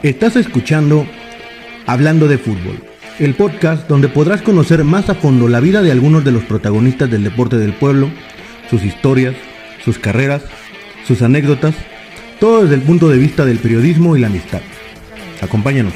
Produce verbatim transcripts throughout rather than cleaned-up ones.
Estás escuchando Hablando de Fútbol, el podcast donde podrás conocer más a fondo la vida de algunos de los protagonistas del deporte del pueblo, sus historias, sus carreras, sus anécdotas, todo desde el punto de vista del periodismo y la amistad. Acompáñanos.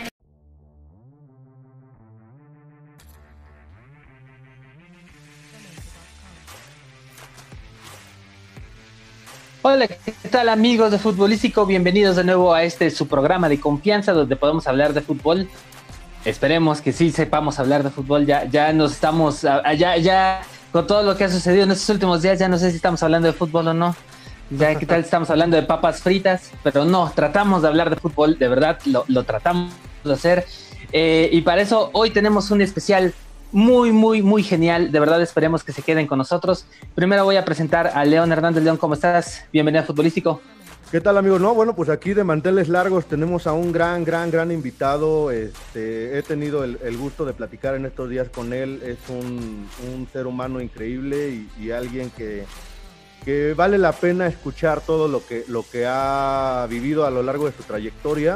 Hola, ¿qué tal amigos de Futbolístico? Bienvenidos de nuevo a este su programa de confianza donde podemos hablar de fútbol. Esperemos que sí sepamos hablar de fútbol. Ya, ya nos estamos, ya, ya con todo lo que ha sucedido en estos últimos días, ya no sé si estamos hablando de fútbol o no. Ya qué tal estamos hablando de papas fritas, pero no, tratamos de hablar de fútbol, de verdad, lo, lo tratamos de hacer. Eh, y para eso hoy tenemos un especial muy, muy, muy genial. De verdad esperemos que se queden con nosotros. Primero voy a presentar a León Hernández. León, ¿cómo estás? Bienvenido a Futbolístico. ¿Qué tal, amigos? No, bueno, pues aquí de manteles largos tenemos a un gran, gran, gran invitado. Este, he tenido el, el gusto de platicar en estos días con él. Es un, un ser humano increíble y, y alguien que, que vale la pena escuchar todo lo que, lo que ha vivido a lo largo de su trayectoria.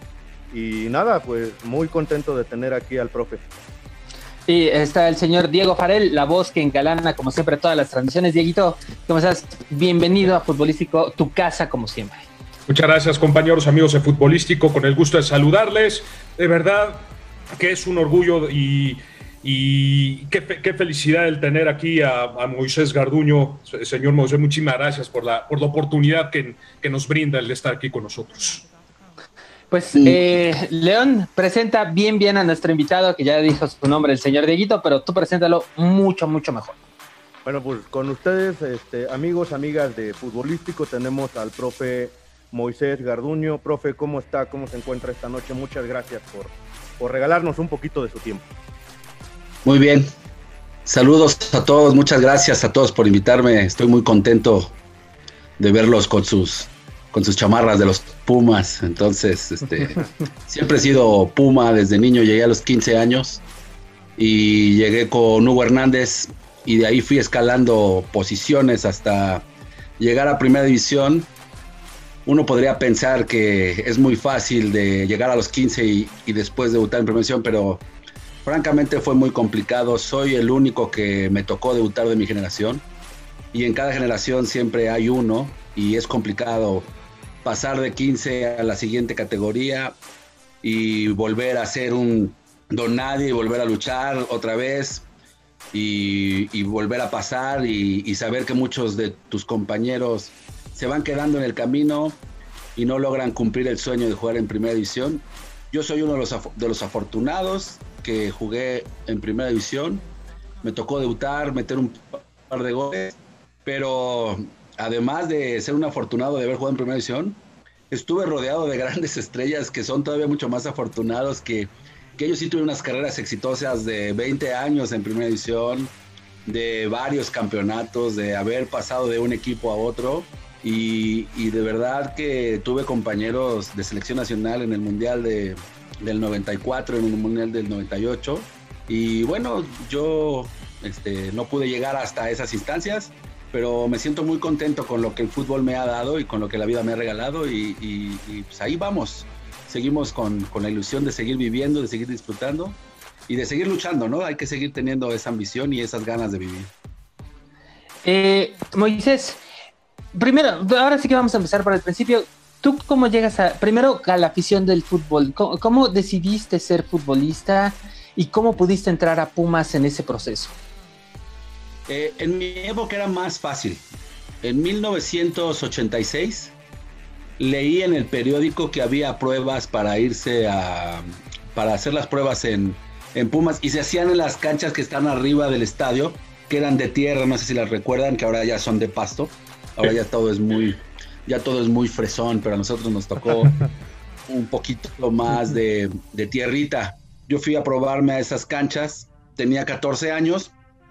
Y nada, pues muy contento de tener aquí al profe. Y está el señor Diego Farell, la voz que engalana como siempre todas las transmisiones. Dieguito, ¿cómo estás? Bienvenido a Futbolístico, tu casa como siempre. Muchas gracias, compañeros, amigos de Futbolístico, con el gusto de saludarles. De verdad que es un orgullo y, y qué, qué felicidad el tener aquí a, a Moisés Garduño. Señor Moisés, muchísimas gracias por la, por la oportunidad que, que nos brinda el estar aquí con nosotros. Pues eh, León, presenta bien bien a nuestro invitado, que ya dijo su nombre, el señor Dieguito, pero tú preséntalo mucho, mucho mejor. Bueno, pues con ustedes, este, amigos, amigas de Futbolístico, tenemos al profe Moisés Garduño. Profe, ¿cómo está? ¿Cómo se encuentra esta noche? Muchas gracias por, por regalarnos un poquito de su tiempo. Muy bien. Saludos a todos, muchas gracias a todos por invitarme. Estoy muy contento de verlos con sus... con sus chamarras de los Pumas. Entonces, este, siempre he sido Puma desde niño, llegué a los quince años y llegué con Hugo Hernández y de ahí fui escalando posiciones hasta llegar a Primera División. Uno podría pensar que es muy fácil de llegar a los quince y, y después debutar en Primera División, pero francamente fue muy complicado. Soy el único que me tocó debutar de mi generación y en cada generación siempre hay uno y es complicado pasar de quince a la siguiente categoría y volver a ser un don nadie y volver a luchar otra vez y, y volver a pasar y, y saber que muchos de tus compañeros se van quedando en el camino y no logran cumplir el sueño de jugar en Primera División. Yo soy uno de los, de los afortunados que jugué en Primera División. Me tocó debutar, meter un par de goles, pero además de ser un afortunado de haber jugado en Primera División, estuve rodeado de grandes estrellas que son todavía mucho más afortunados, que, que ellos sí tuvieron unas carreras exitosas de veinte años en Primera División, de varios campeonatos, de haber pasado de un equipo a otro, y, y de verdad que tuve compañeros de selección nacional en el Mundial de, del noventa y cuatro, en el Mundial del noventa y ocho, y bueno, yo este, no pude llegar hasta esas instancias, pero me siento muy contento con lo que el fútbol me ha dado y con lo que la vida me ha regalado y, y, y pues ahí vamos, seguimos con, con la ilusión de seguir viviendo, de seguir disfrutando y de seguir luchando, ¿no? Hay que seguir teniendo esa ambición y esas ganas de vivir. Eh, Moisés, primero, ahora sí que vamos a empezar por el principio. ¿Tú cómo llegas a, primero a la afición del fútbol? ¿Cómo, cómo decidiste ser futbolista y cómo pudiste entrar a Pumas en ese proceso? Eh, en mi época era más fácil. En mil novecientos ochenta y seis leí en el periódico que había pruebas para irse a... para hacer las pruebas en, en Pumas y se hacían en las canchas que están arriba del estadio, que eran de tierra, no sé si las recuerdan, que ahora ya son de pasto. Ahora ya todo es muy, ya todo es muy fresón, pero a nosotros nos tocó un poquito más de, de tierrita. Yo fui a probarme a esas canchas, tenía catorce años.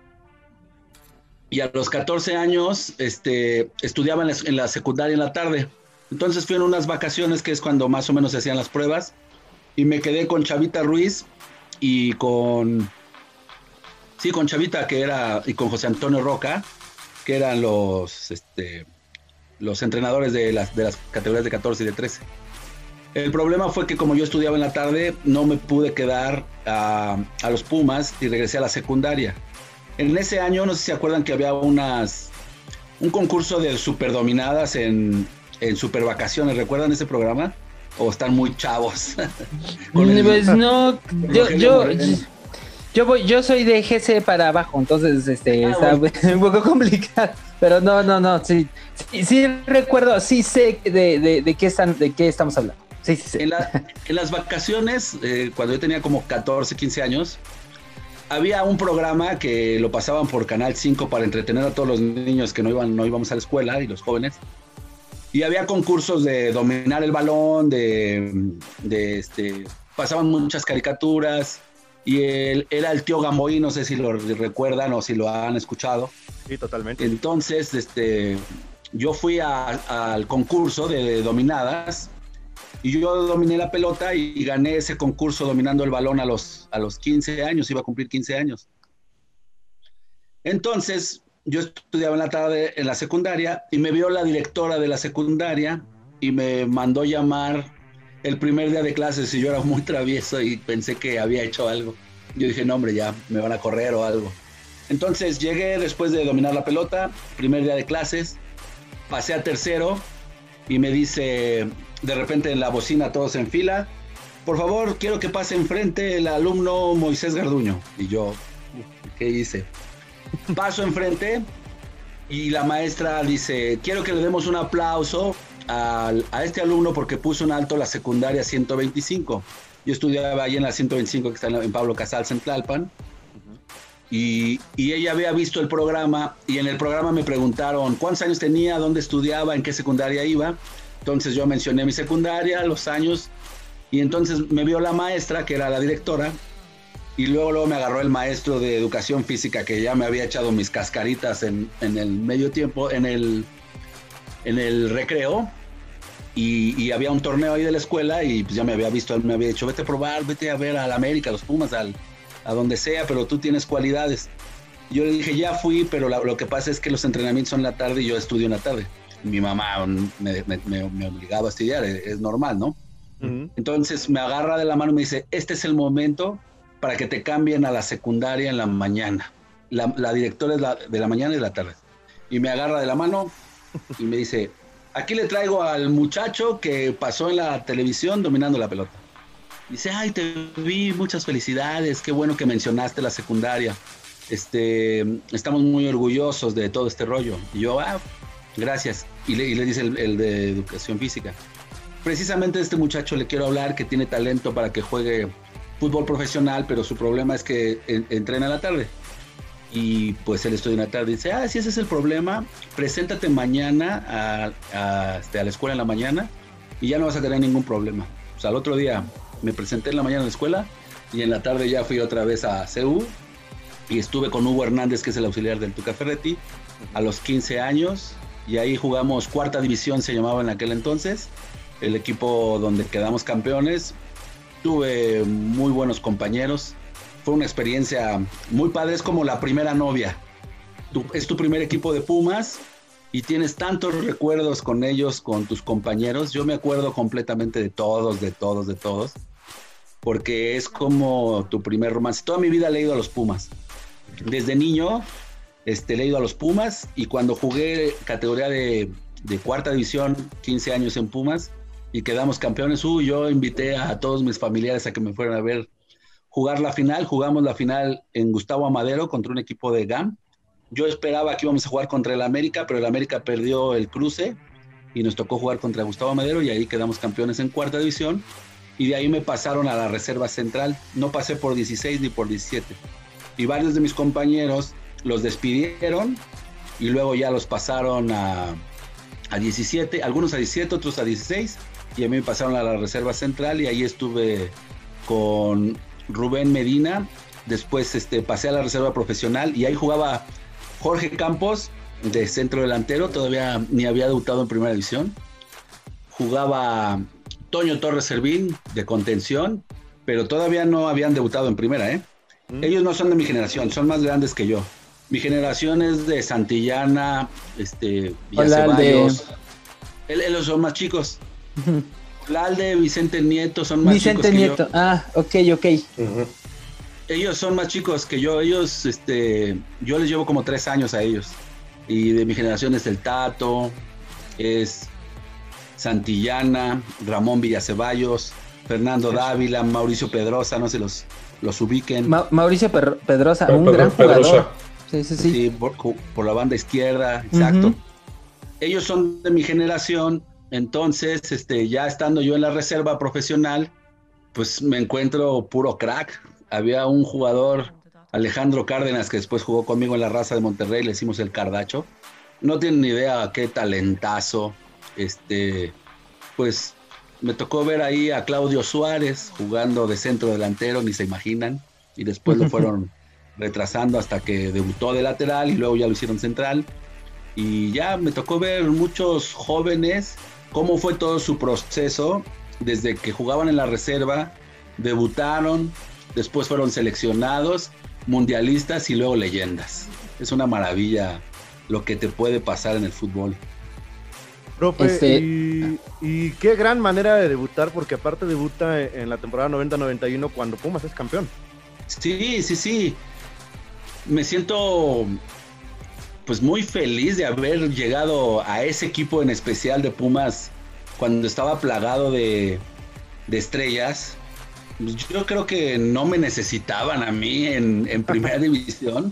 Y a los catorce años este, estudiaba en la, en la secundaria en la tarde. Entonces fui en unas vacaciones, que es cuando más o menos se hacían las pruebas, y me quedé con Chavita Ruiz y con... Sí, con Chavita, que era, y con José Antonio Roca, que eran los, este, los entrenadores de las, de las categorías de catorce y de trece. El problema fue que como yo estudiaba en la tarde, no me pude quedar a, a los Pumas y regresé a la secundaria. En ese año, no sé si se acuerdan que había unas un concurso de superdominadas en, en supervacaciones. ¿Recuerdan ese programa? ¿O están muy chavos? Pues no, yo, yo, yo, voy, yo soy de G C para abajo, entonces este, ah, está bueno. Un poco complicado. Pero no, no, no, sí, sí, sí recuerdo, sí sé de, de, de, qué, están, de qué estamos hablando. Sí, sí, sí. En, la, en las vacaciones, eh, cuando yo tenía como catorce, quince años, había un programa que lo pasaban por Canal cinco para entretener a todos los niños que no, iban, no íbamos a la escuela y los jóvenes. Y había concursos de dominar el balón, de, de este, pasaban muchas caricaturas. Y él era el tío Gamboí, no sé si lo recuerdan o si lo han escuchado. Sí, totalmente. Entonces, este, yo fui a, al concurso de dominadas y yo dominé la pelota y gané ese concurso dominando el balón a los, a los quince años, iba a cumplir quince años. Entonces, yo estudiaba en la tarde en la secundaria y me vio la directora de la secundaria y me mandó llamar el primer día de clases y yo era muy travieso y pensé que había hecho algo. Yo dije, no hombre, ya me van a correr o algo. Entonces llegué después de dominar la pelota, primer día de clases, pasé a tercero y me dice, de repente en la bocina todos en fila, por favor, quiero que pase enfrente el alumno Moisés Garduño. Y yo, ¿qué hice? Paso enfrente y la maestra dice, quiero que le demos un aplauso a, a este alumno porque puso en alto la secundaria ciento veinticinco. Yo estudiaba ahí en la ciento veinticinco que está en Pablo Casals en Tlalpan. Uh-huh. y, y ella había visto el programa y en el programa me preguntaron cuántos años tenía, dónde estudiaba, en qué secundaria iba. Entonces yo mencioné mi secundaria, los años, y entonces me vio la maestra, que era la directora, y luego, luego me agarró el maestro de educación física que ya me había echado mis cascaritas en, en el medio tiempo, en el, en el recreo, y, y había un torneo ahí de la escuela y pues ya me había visto, él me había dicho, vete a probar, vete a ver al América, a los Pumas, al, a donde sea, pero tú tienes cualidades. Y yo le dije, ya fui, pero la, lo que pasa es que los entrenamientos son en la tarde y yo estudio en la tarde. Mi mamá me, me, me, me obligaba a estudiar, es, es normal, ¿no? Uh-huh. Entonces me agarra de la mano y me dice, este es el momento para que te cambien a la secundaria en la mañana. La, la directora es la, de la mañana y de la tarde. Y me agarra de la mano y me dice, aquí le traigo al muchacho que pasó en la televisión dominando la pelota. Dice, ay, te vi, muchas felicidades, qué bueno que mencionaste la secundaria. Este, estamos muy orgullosos de todo este rollo. Y yo, ah, gracias. Y le, y le dice el, el de educación física. Precisamente de este muchacho le quiero hablar que tiene talento para que juegue fútbol profesional, pero su problema es que en, entrena en la tarde. Y pues él estudia en la tarde y dice, ah, si ese es el problema, preséntate mañana a, a, a la escuela en la mañana y ya no vas a tener ningún problema. O sea, al otro día me presenté en la mañana en la escuela y en la tarde ya fui otra vez a C U y estuve con Hugo Hernández, que es el auxiliar del Tuca Ferretti, a los quince años, y ahí jugamos cuarta división, se llamaba en aquel entonces, el equipo donde quedamos campeones. Tuve muy buenos compañeros, fue una experiencia muy padre, es como la primera novia. Tu, es tu primer equipo de Pumas y tienes tantos recuerdos con ellos, con tus compañeros. Yo me acuerdo completamente de todos, de todos, de todos, porque es como tu primer romance. Toda mi vida he ido a los Pumas. Desde niño este, he ido a los Pumas y cuando jugué categoría de, de cuarta división, quince años en Pumas, y quedamos campeones, uh, yo invité a todos mis familiares a que me fueran a ver jugar la final. Jugamos la final en Gustavo Amadero contra un equipo de G A M. Yo esperaba que íbamos a jugar contra el América, pero el América perdió el cruce y nos tocó jugar contra Gustavo Amadero y ahí quedamos campeones en cuarta división y de ahí me pasaron a la reserva central. No pasé por dieciséis ni por diecisiete y varios de mis compañeros los despidieron y luego ya los pasaron a, a diecisiete, algunos a diecisiete, otros a dieciséis, y a mí me pasaron a la reserva central y ahí estuve con Rubén Medina. Después este, pasé a la reserva profesional y ahí jugaba Jorge Campos de centro delantero, todavía ni había debutado en primera división. Jugaba Toño Torres Servín de contención, pero todavía no habían debutado en primera, ¿eh? Mm. Ellos no son de mi generación, son más grandes que yo. Mi generación es de Santillana, este, Villacevallos. De... Ellos son más chicos. Lalde, Vicente Nieto son más Vicente chicos que Nieto, yo. ah, ok, ok. Ujú. Ellos son más chicos que yo, ellos, este, yo les llevo como tres años a ellos. Y de mi generación es el Tato, es Santillana, Ramón Villaceballos, Fernando Dávila, Mauricio Pedrosa, no se los, los ubiquen. Ma- Mauricio Per- Pedrosa, Pedro- un gran Pedrosa. jugador. Sí, sí, sí. Sí, por, por la banda izquierda, exacto. Ujú. Ellos son de mi generación, entonces, este, ya estando yo en la reserva profesional, pues me encuentro puro crack. Había un jugador, Alejandro Cárdenas, que después jugó conmigo en la Raza de Monterrey, le hicimos el Cardacho. No tienen ni idea qué talentazo. Este, pues me tocó ver ahí a Claudio Suárez jugando de centro delantero, ni se imaginan, y después lo fueron retrasando hasta que debutó de lateral y luego ya lo hicieron central. Y ya me tocó ver muchos jóvenes, cómo fue todo su proceso, desde que jugaban en la reserva, debutaron, después fueron seleccionados, mundialistas y luego leyendas. Es una maravilla lo que te puede pasar en el fútbol. Profe, Este- y, y qué gran manera de debutar, porque aparte debuta en la temporada noventa noventa y uno cuando Pumas es campeón. Sí, sí, sí. Me siento pues muy feliz de haber llegado a ese equipo en especial de Pumas cuando estaba plagado de, de estrellas. Yo creo que no me necesitaban a mí en, en primera división,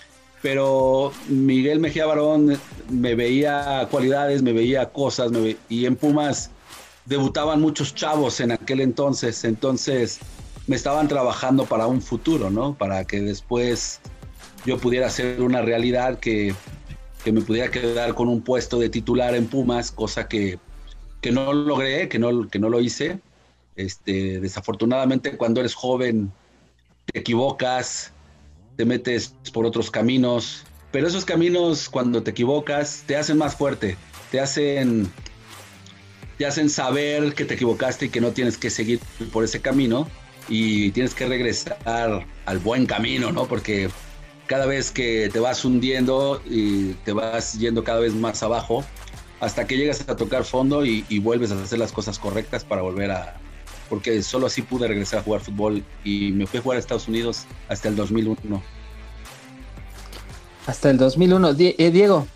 pero Miguel Mejía Barón me veía cualidades, me veía cosas, me ve- y en Pumas debutaban muchos chavos en aquel entonces, entonces me estaban trabajando para un futuro, ¿no? Para que después yo pudiera hacer una realidad, que, que me pudiera quedar con un puesto de titular en Pumas, cosa que, que no logré, que no, que no lo hice. Este, desafortunadamente, cuando eres joven te equivocas, te metes por otros caminos, pero esos caminos, cuando te equivocas, te hacen más fuerte, te hacen, te hacen saber que te equivocaste y que no tienes que seguir por ese camino y tienes que regresar al buen camino, ¿no? Porque cada vez que te vas hundiendo y te vas yendo cada vez más abajo, hasta que llegas a tocar fondo y, y vuelves a hacer las cosas correctas para volver a... Porque solo así pude regresar a jugar fútbol y me fui a jugar a Estados Unidos hasta el dos mil uno. Hasta el dos mil uno. Die- eh, Diego.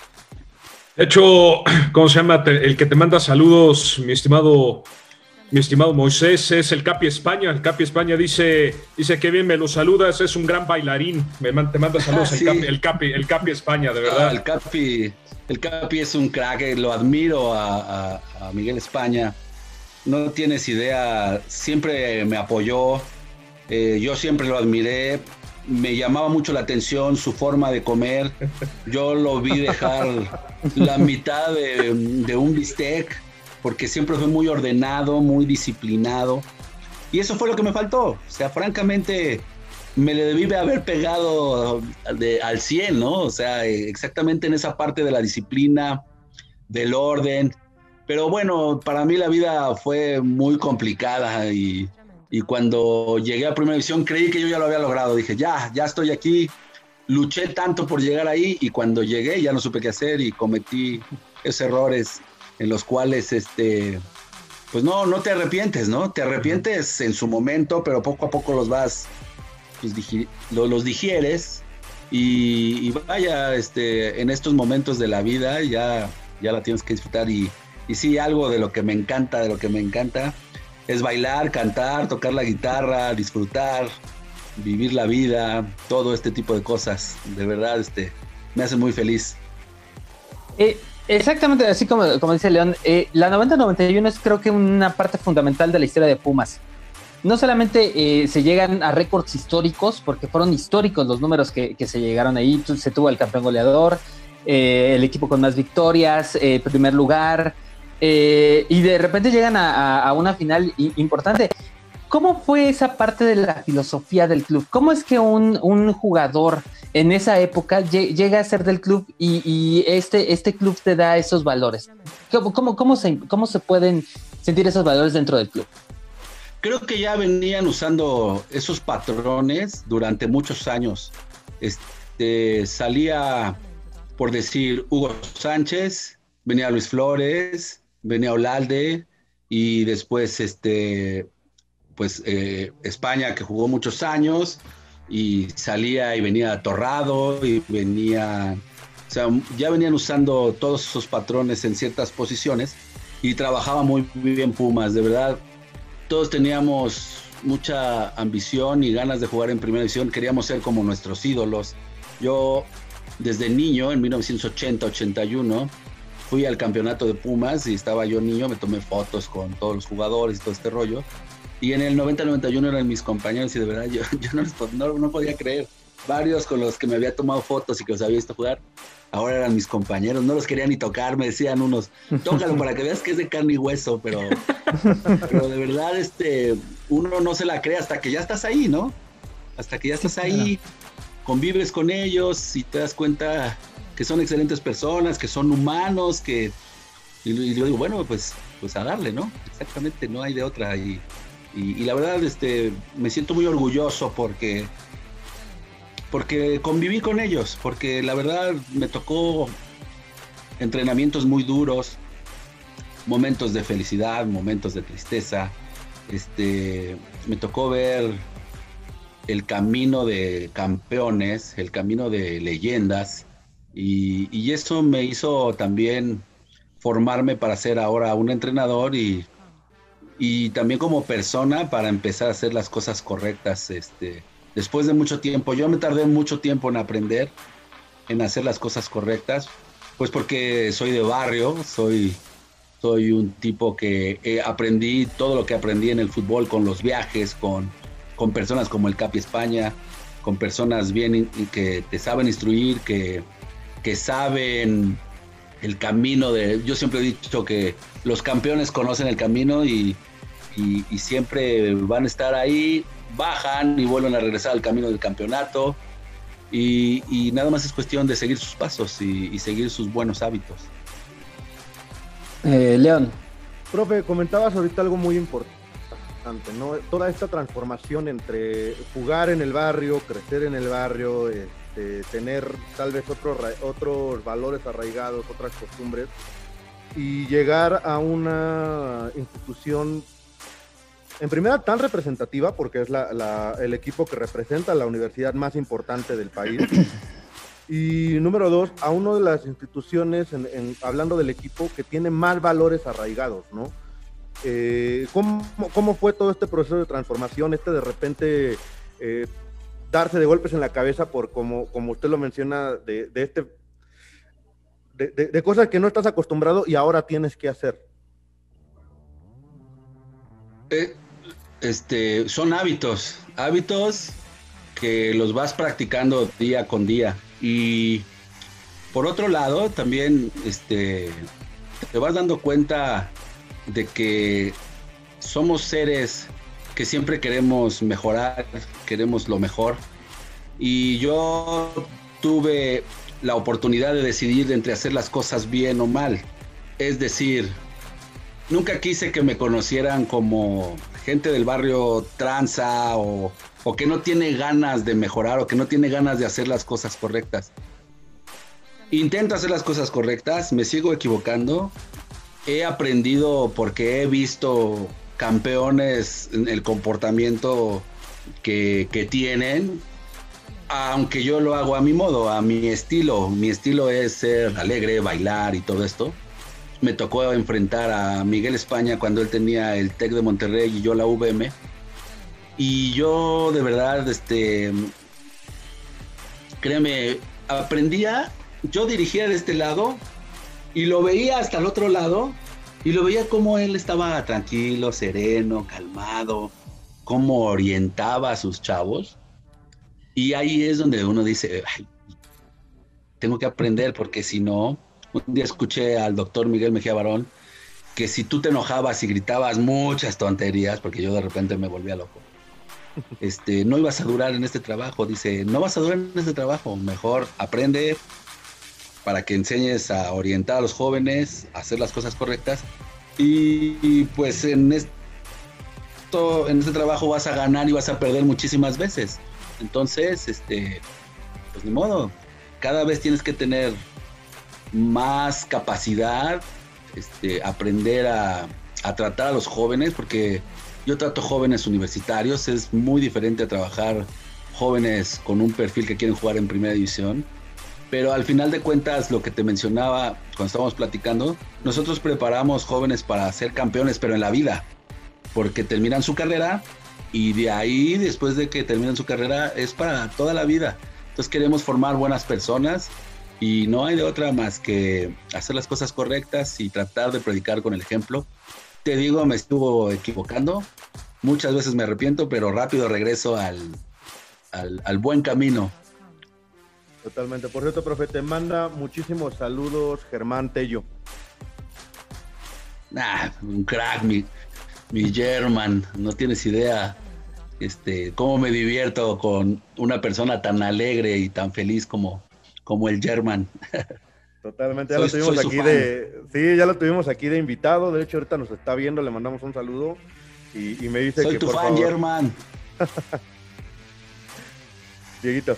De hecho, ¿cómo se llama? Te- El que te manda saludos, mi estimado, mi estimado Moisés, es el Capi España. El Capi España dice, dice que bien me lo saludas, es un gran bailarín. Me man- te manda saludos Ah, el, sí. Capi, el Capi, el Capi España, de verdad. Ah, el Capi, el Capi es un crack, eh, lo admiro a, a, a Miguel España. No tienes idea, siempre me apoyó, eh, yo siempre lo admiré, me llamaba mucho la atención su forma de comer. Yo lo vi dejar la mitad de, de un bistec, porque siempre fue muy ordenado, muy disciplinado. Y eso fue lo que me faltó. O sea, francamente, me le debí de haber pegado de, al cien, ¿no? O sea, exactamente en esa parte de la disciplina, del orden. Pero bueno, para mí la vida fue muy complicada y, y cuando llegué a Primera División creí que yo ya lo había logrado. Dije, ya, ya estoy aquí. Luché tanto por llegar ahí y cuando llegué ya no supe qué hacer y cometí esos errores en los cuales, este, pues no, no te arrepientes, ¿no? Te arrepientes en su momento, pero poco a poco los vas, pues, digi- lo- los digieres y, y vaya, este, en estos momentos de la vida ya, ya la tienes que disfrutar y, y sí, algo de lo que me encanta, de lo que me encanta es bailar, cantar, tocar la guitarra, disfrutar, vivir la vida, todo este tipo de cosas. De verdad, este, me hace muy feliz. Eh, exactamente, así como, como dice León, eh, la noventa noventa y uno es creo que una parte fundamental de la historia de Pumas. No solamente eh, se llegan a récords históricos, porque fueron históricos los números que, que se llegaron ahí. Se tuvo el campeón goleador, eh, el equipo con más victorias, eh, primer lugar, eh, y de repente llegan a, a, a una final i- importante. ¿Cómo fue esa parte de la filosofía del club? ¿Cómo es que un, un jugador en esa época lle- llega a ser del club y, y este, este club te da esos valores? ¿Cómo, cómo, cómo, se, ¿Cómo se pueden sentir esos valores dentro del club? Creo que ya venían usando esos patrones durante muchos años. Este, salía, por decir, Hugo Sánchez, venía Luis Flores, venía Olalde, y después este, pues eh, España, que jugó muchos años y salía y venía atorrado y venía, o sea, ya venían usando todos esos patrones en ciertas posiciones y trabajaba muy, muy bien Pumas, de verdad. Todos teníamos mucha ambición y ganas de jugar en primera división, queríamos ser como nuestros ídolos. Yo desde niño, en mil novecientos ochenta ochenta y uno, fui al campeonato de Pumas y estaba yo niño, me tomé fotos con todos los jugadores y todo este rollo. Y en el noventa noventa y uno eran mis compañeros y de verdad yo, yo no, no, no podía creer. Varios con los que me había tomado fotos y que los había visto jugar, ahora eran mis compañeros, no los quería ni tocar, me decían unos, tócalo para que veas que es de carne y hueso, pero, pero de verdad este, uno no se la cree hasta que ya estás ahí, ¿no? Hasta que ya estás ahí, convives con ellos y te das cuenta que son excelentes personas, que son humanos, que y, y yo digo, bueno, pues, pues a darle, ¿no? Exactamente, no hay de otra. Y, y, y la verdad, este, me siento muy orgulloso porque, porque conviví con ellos, porque la verdad me tocó entrenamientos muy duros, momentos de felicidad, momentos de tristeza. Este, me tocó ver el camino de campeones, el camino de leyendas, y, y eso me hizo también formarme para ser ahora un entrenador y, y también como persona para empezar a hacer las cosas correctas. Este, después de mucho tiempo, yo me tardé mucho tiempo en aprender, en hacer las cosas correctas, pues porque soy de barrio, soy, soy un tipo que eh, aprendí todo lo que aprendí en el fútbol con los viajes, con, con personas como el Capi España, con personas bien que te saben instruir, que, que saben el camino de... Yo siempre he dicho que los campeones conocen el camino y, y, y siempre van a estar ahí, bajan y vuelven a regresar al camino del campeonato y, y nada más es cuestión de seguir sus pasos y, y seguir sus buenos hábitos. Eh, León. Profe, comentabas ahorita algo muy importante, ¿no? Toda esta transformación entre jugar en el barrio, crecer en el barrio, este, tener tal vez otros otros valores arraigados, otras costumbres, y llegar a una institución, en primera, tan representativa, porque es la, la, el equipo que representa la universidad más importante del país, y número dos, a una de las instituciones, en, en, hablando del equipo, que tiene más valores arraigados, ¿no? Eh, ¿cómo, ¿Cómo fue todo este proceso de transformación, este de repente eh, darse de golpes en la cabeza por, como, como usted lo menciona, de, de, este, de, de, de cosas que no estás acostumbrado y ahora tienes que hacer? Eh, este, son hábitos, hábitos que los vas practicando día con día. Y por otro lado, también este, te vas dando cuenta de que somos seres que siempre queremos mejorar, queremos lo mejor. Y yo tuve la oportunidad de decidir entre hacer las cosas bien o mal. Es decir, nunca quise que me conocieran como gente del barrio tranza o, o que no tiene ganas de mejorar o que no tiene ganas de hacer las cosas correctas. Intento hacer las cosas correctas, me sigo equivocando. He aprendido porque he visto campeones en el comportamiento que, que tienen, aunque yo lo hago a mi modo, a mi estilo. Mi estilo es ser alegre, bailar y todo esto. Me tocó enfrentar a Miguel España cuando él tenía el TEC de Monterrey y yo la U V M. Y yo de verdad, este, créeme, aprendía, yo dirigía de este lado y lo veía hasta el otro lado y lo veía como él estaba tranquilo, sereno, calmado, cómo orientaba a sus chavos. Y ahí es donde uno dice, ay, tengo que aprender porque si no... Un día escuché al doctor Miguel Mejía Barón que si tú te enojabas y gritabas muchas tonterías, porque yo de repente me volvía loco, este, no ibas a durar en este trabajo. Dice, no vas a durar en este trabajo, mejor aprende para que enseñes a orientar a los jóvenes, a hacer las cosas correctas y, y pues en esto, en este trabajo vas a ganar y vas a perder muchísimas veces. Entonces, este, pues ni modo, cada vez tienes que tener más capacidad, este, aprender a, a tratar a los jóvenes, porque yo trato jóvenes universitarios, es muy diferente a trabajar jóvenes con un perfil que quieren jugar en primera división, pero al final de cuentas, lo que te mencionaba cuando estábamos platicando, nosotros preparamos jóvenes para ser campeones, pero en la vida, porque terminan su carrera y de ahí, después de que terminan su carrera, es para toda la vida. Entonces queremos formar buenas personas y no hay de otra más que hacer las cosas correctas y tratar de predicar con el ejemplo. Te digo, me estuvo equivocando, muchas veces me arrepiento, pero rápido regreso al, al, al buen camino. Totalmente. Por cierto, profe, te manda muchísimos saludos Germán Tello. Ah, un crack, mi, mi German, no tienes idea este, cómo me divierto con una persona tan alegre y tan feliz como, como el German. Totalmente, ya soy, lo tuvimos aquí de, sí, ya lo tuvimos aquí de invitado, de hecho ahorita nos está viendo, le mandamos un saludo y, y me dice soy que tu por fan, favor... German. Dieguito.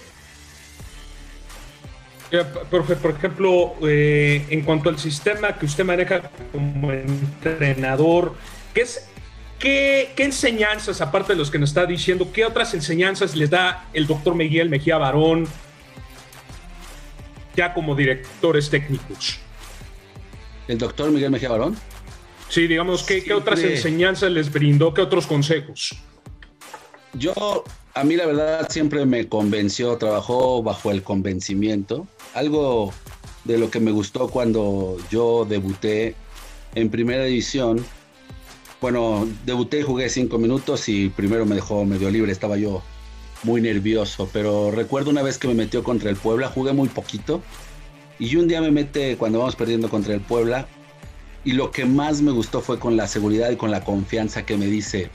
Profe, por ejemplo, eh, en cuanto al sistema que usted maneja como entrenador, ¿qué, es, qué, ¿qué enseñanzas, aparte de los que nos está diciendo, qué otras enseñanzas les da el doctor Miguel Mejía Barón ya como directores técnicos? ¿El doctor Miguel Mejía Barón? Sí, digamos, ¿qué, Siempre... ¿qué otras enseñanzas les brindó? ¿Qué otros consejos? Yo, a mí la verdad siempre me convenció, trabajó bajo el convencimiento. Algo de lo que me gustó cuando yo debuté en primera división, bueno, debuté y jugué cinco minutos y primero me dejó medio libre, estaba yo muy nervioso, pero recuerdo una vez que me metió contra el Puebla, jugué muy poquito y un día me mete cuando vamos perdiendo contra el Puebla y lo que más me gustó fue con la seguridad y con la confianza que me dice: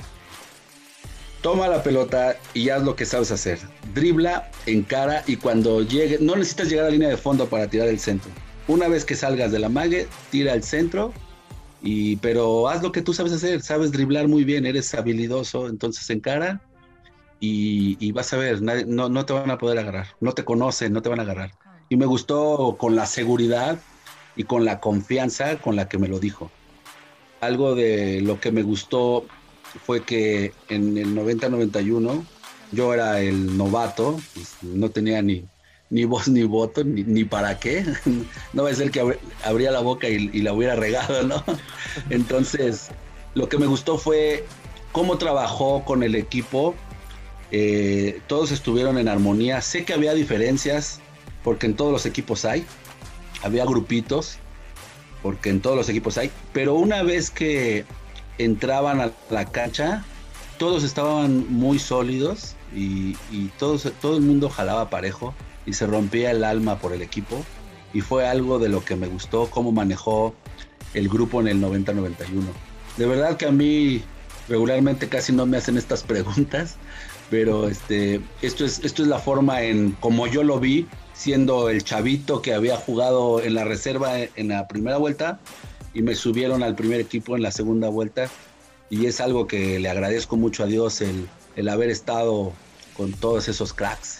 toma la pelota y haz lo que sabes hacer. Dribla, encara y cuando llegue, no necesitas llegar a la línea de fondo para tirar el centro. Una vez que salgas de la mague, tira el centro, y, pero haz lo que tú sabes hacer. Sabes driblar muy bien, eres habilidoso, entonces encara y, y vas a ver, nadie, no, no te van a poder agarrar. No te conocen, no te van a agarrar. Y me gustó con la seguridad y con la confianza con la que me lo dijo. Algo de lo que me gustó fue que en el noventa noventa y uno yo era el novato, pues no tenía ni, ni voz ni voto, ni, ni para qué. No va a ser que abr- abría la boca y, y la hubiera regado, ¿no? Entonces, lo que me gustó fue cómo trabajó con el equipo. Eh, todos estuvieron en armonía. Sé que había diferencias, porque en todos los equipos hay. Había grupitos, porque en todos los equipos hay. Pero una vez que entraban a la cancha, todos estaban muy sólidos y, y todos, todo el mundo jalaba parejo y se rompía el alma por el equipo, y fue algo de lo que me gustó cómo manejó el grupo en el noventa noventa y uno. De verdad que a mí regularmente casi no me hacen estas preguntas, pero este, esto es, esto es la forma en como yo lo vi, siendo el chavito que había jugado en la reserva en la primera vuelta y me subieron al primer equipo en la segunda vuelta, y es algo que le agradezco mucho a Dios, el, el haber estado con todos esos cracks.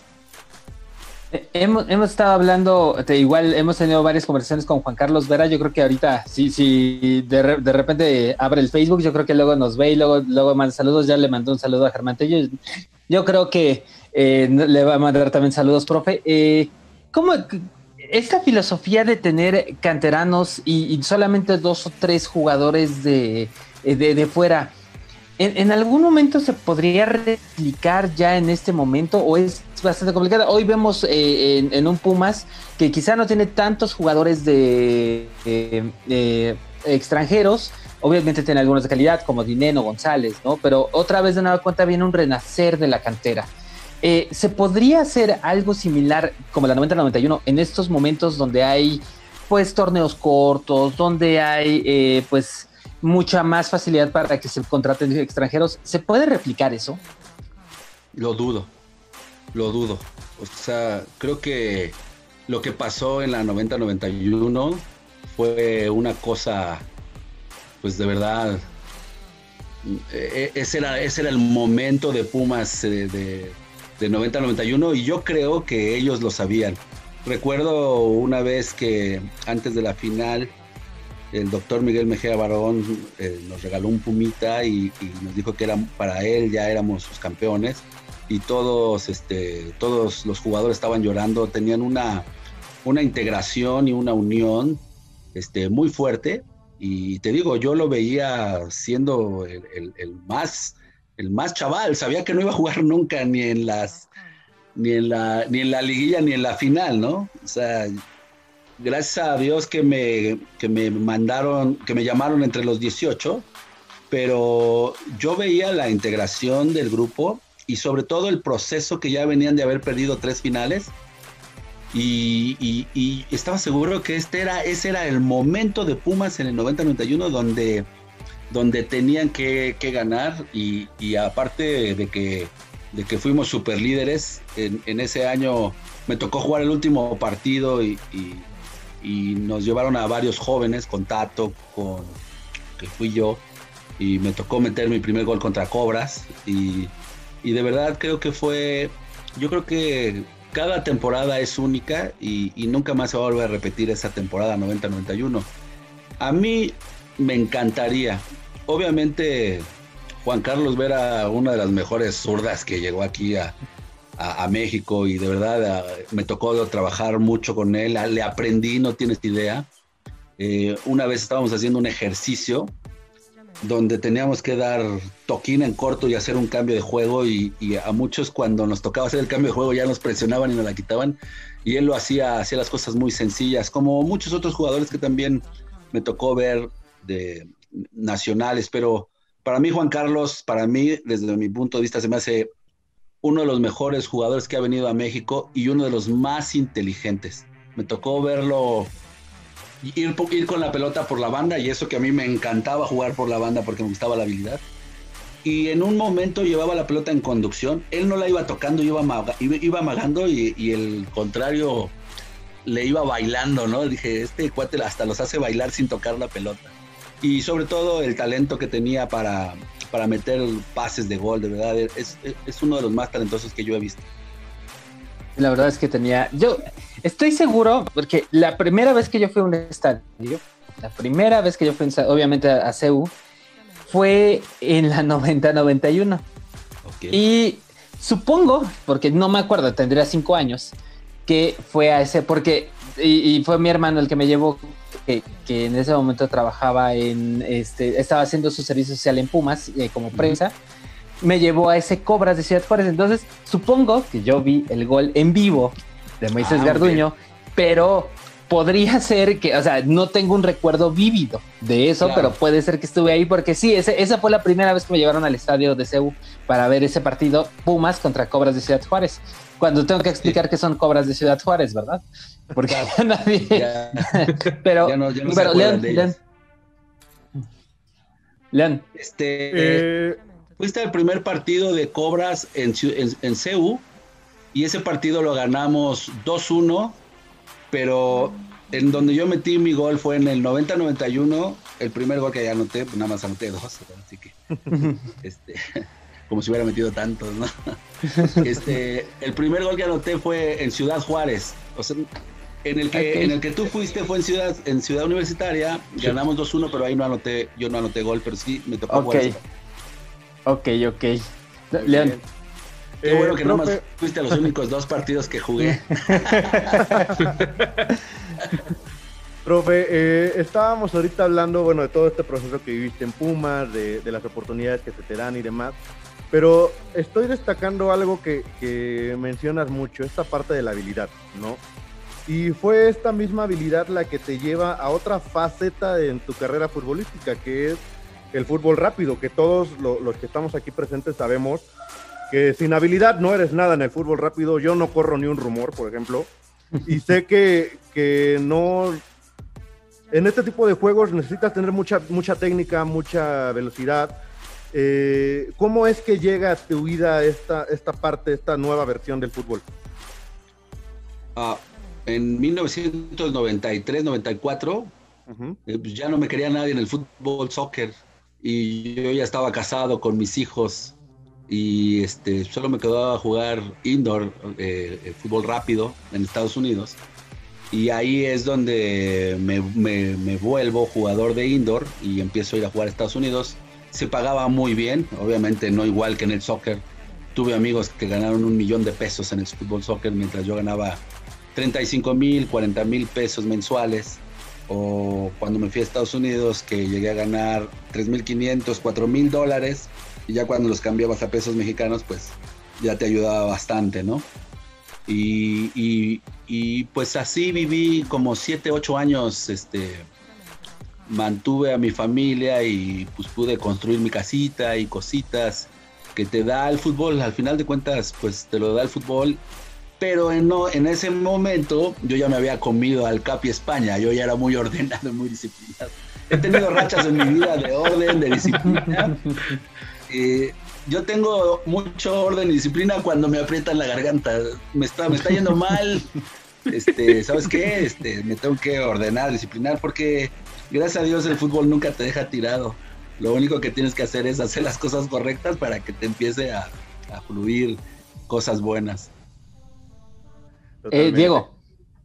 Hemos, hemos estado hablando, te, igual hemos tenido varias conversaciones con Juan Carlos Vera. Yo creo que ahorita, si, si de, re, de repente abre el Facebook, yo creo que luego nos ve y luego, luego manda saludos. Ya le mandó un saludo a Germán Tello. Yo creo que eh, le va a mandar también saludos, profe. Eh, ¿Cómo esta filosofía de tener canteranos y, y solamente dos o tres jugadores de, de, de fuera, ¿En, ¿en algún momento se podría replicar ya en este momento o es bastante complicada? Hoy vemos eh, en, en un Pumas que quizá no tiene tantos jugadores de, eh, de extranjeros, obviamente tiene algunos de calidad como Dineno, González, ¿no? Pero otra vez de nueva cuenta viene un renacer de la cantera. Eh, ¿Se podría hacer algo similar como la noventa noventa y uno en estos momentos donde hay pues torneos cortos, donde hay eh, pues mucha más facilidad para que se contraten extranjeros? ¿Se puede replicar eso? Lo dudo, lo dudo. O sea, creo que lo que pasó en la noventa noventa y uno fue una cosa, pues de verdad, ese era, ese era el momento de Pumas de, de, de noventa noventa y uno, y yo creo que ellos lo sabían. Recuerdo una vez que antes de la final el doctor Miguel Mejía Barón eh, nos regaló un pumita y, y nos dijo que era para él, ya éramos sus campeones, y todos, este, todos los jugadores estaban llorando, tenían una, una integración y una unión este, muy fuerte, y te digo, yo lo veía siendo el, el, el, más, el más chaval, sabía que no iba a jugar nunca ni en las ni en la, ni en la liguilla ni en la final, ¿no? O sea, gracias a Dios que me, que me mandaron, que me llamaron entre los dieciocho, pero yo veía la integración del grupo y sobre todo el proceso que ya venían de haber perdido tres finales y, y, y estaba seguro que este era, ese era el momento de Pumas en el noventa noventa y uno donde, donde tenían que, que ganar y, y aparte de que de que fuimos super líderes, en, en ese año me tocó jugar el último partido y, y, y nos llevaron a varios jóvenes, con Tato, con que fui yo, y me tocó meter mi primer gol contra Cobras, y, y de verdad creo que fue, yo creo que cada temporada es única y, y nunca más se va a volver a repetir esa temporada noventa noventa y uno. A mí me encantaría, obviamente, Juan Carlos Vera, una de las mejores zurdas que llegó aquí a, a, a México, y de verdad a, me tocó trabajar mucho con él, a, le aprendí, no tienes idea. Eh, una vez estábamos haciendo un ejercicio donde teníamos que dar toquín en corto y hacer un cambio de juego, y, y a muchos cuando nos tocaba hacer el cambio de juego ya nos presionaban y nos la quitaban, y él lo hacía, hacía las cosas muy sencillas, como muchos otros jugadores que también me tocó ver de nacionales, pero para mí, Juan Carlos, para mí, desde mi punto de vista, se me hace uno de los mejores jugadores que ha venido a México y uno de los más inteligentes. Me tocó verlo ir, ir con la pelota por la banda, y eso que a mí me encantaba jugar por la banda porque me gustaba la habilidad. Y en un momento llevaba la pelota en conducción, él no la iba tocando, iba, amaga, iba, iba amagando y, y el contrario le iba bailando, ¿no? Dije, este cuate hasta los hace bailar sin tocar la pelota. Y sobre todo el talento que tenía para, para meter pases de gol, de verdad, es, es uno de los más talentosos que yo he visto. La verdad es que tenía, yo estoy seguro, porque la primera vez que yo fui a un estadio, la primera vez que yo fui, obviamente a, a C U, fue en la noventa noventa y uno. Okay. Y supongo, porque no me acuerdo, tendría cinco años, que fue a ese, porque, y, y fue mi hermano el que me llevó, Que, que en ese momento trabajaba en, este, estaba haciendo su servicio social en Pumas eh, como prensa, uh-huh. Me llevó a ese Cobras de Ciudad Juárez, entonces supongo que yo vi el gol en vivo de Moisés ah, Garduño, okay. Pero podría ser que, o sea, no tengo un recuerdo vívido de eso, claro. Pero puede ser que estuve ahí, porque sí, ese, esa fue la primera vez que me llevaron al estadio de C U para ver ese partido Pumas contra Cobras de Ciudad Juárez, cuando tengo que explicar sí. Que son Cobras de Ciudad Juárez, ¿verdad? Porque ya nadie. Ya, pero, ya no, ya no pero León, León. León. Este, eh, fuiste al primer partido de Cobras en, en, en C U, y ese partido lo ganamos dos uno, pero en donde yo metí mi gol fue en el noventa noventa y uno, el primer gol que ya anoté, pues nada más anoté dos, así que, este, como si hubiera metido tantos, ¿no? Este, el primer gol que anoté fue en Ciudad Juárez, o sea, en el que, okay. En el que tú fuiste fue en Ciudad, en Ciudad Universitaria, sí. Ganamos dos uno, pero ahí no anoté, yo no anoté gol, pero sí me tocó okay. jugar. Ok, ok, León. Qué eh, bueno que profe... nomás fuiste a los únicos dos partidos que jugué. Profe, eh, estábamos ahorita hablando, bueno, de todo este proceso que viviste en Pumas, de, de las oportunidades que se te dan y demás, pero estoy destacando algo que, que mencionas mucho, esta parte de la habilidad, ¿no? Y fue esta misma habilidad la que te lleva a otra faceta en tu carrera futbolística, que es el fútbol rápido, que todos lo, los que estamos aquí presentes sabemos que sin habilidad no eres nada en el fútbol rápido. Yo no corro ni un rumor, por ejemplo, y sé que, que no... En este tipo de juegos necesitas tener mucha, mucha técnica, mucha velocidad. Eh, ¿Cómo es que llega a tu vida esta, esta parte, esta nueva versión del fútbol? Ah, en mil novecientos noventa y tres noventa y cuatro, uh-huh. eh, pues ya no me quería nadie en el fútbol, soccer, y yo ya estaba casado con mis hijos, y este, solo me quedaba jugar indoor, eh, fútbol rápido en Estados Unidos. y ahí es donde me, me, me vuelvo jugador de indoor y empiezo a ir a jugar a Estados Unidos. Se pagaba muy bien, obviamente no igual que en el soccer. Tuve amigos que ganaron un millón de pesos en el fútbol soccer, mientras yo ganaba treinta y cinco mil, cuarenta mil pesos mensuales. O cuando me fui a Estados Unidos, que llegué a ganar tres mil quinientos, cuatro mil dólares, y ya cuando los cambiabas a pesos mexicanos, pues ya te ayudaba bastante, ¿no? Y, y, y pues así viví como siete, ocho años, este, mantuve a mi familia y pues pude construir mi casita y cositas que te da el fútbol. Al final de cuentas, pues te lo da el fútbol. Pero en, no, en ese momento yo ya me había comido al Capi España, yo ya era muy ordenado, muy disciplinado. He tenido rachas en mi vida de orden, de disciplina. Eh, yo tengo mucho orden y disciplina cuando me aprietan la garganta. Me está, me está yendo mal. Este, ¿sabes qué? Este, me tengo que ordenar, disciplinar, porque gracias a Dios el fútbol nunca te deja tirado. Lo único que tienes que hacer es hacer las cosas correctas para que te empiece a, a fluir cosas buenas. Eh, Diego.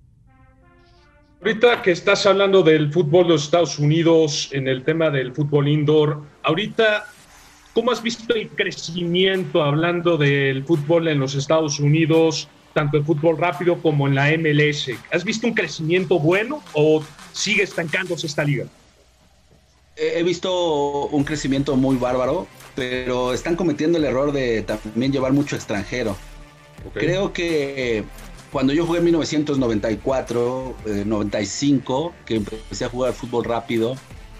Ahorita que estás hablando del fútbol de los Estados Unidos, en el tema del fútbol indoor, ahorita, ¿cómo has visto el crecimiento hablando del fútbol en los Estados Unidos, tanto el fútbol rápido como en la M L S? ¿Has visto un crecimiento bueno o sigue estancándose esta liga? He visto un crecimiento muy bárbaro, pero están cometiendo el error de también llevar mucho extranjero. Okay. Creo que cuando yo jugué en mil novecientos noventa y cuatro, eh, noventa y cinco, que empecé a jugar fútbol rápido,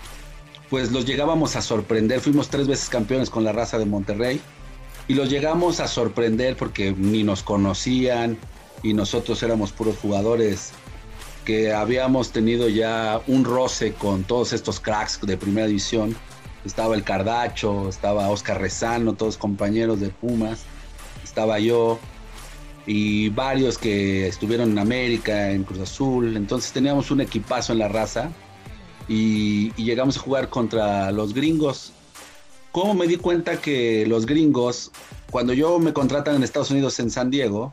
pues los llegábamos a sorprender. Fuimos tres veces campeones con la raza de Monterrey y los llegamos a sorprender porque ni nos conocían y nosotros éramos puros jugadores que habíamos tenido ya un roce con todos estos cracks de primera división. Estaba el Cardacho, estaba Oscar Rezano, todos compañeros de Pumas, estaba yo y varios que estuvieron en América, en Cruz Azul. Entonces teníamos un equipazo en la raza y, y llegamos a jugar contra los gringos. ¿Cómo me di cuenta que los gringos, cuando yo me contratan en Estados Unidos, en San Diego,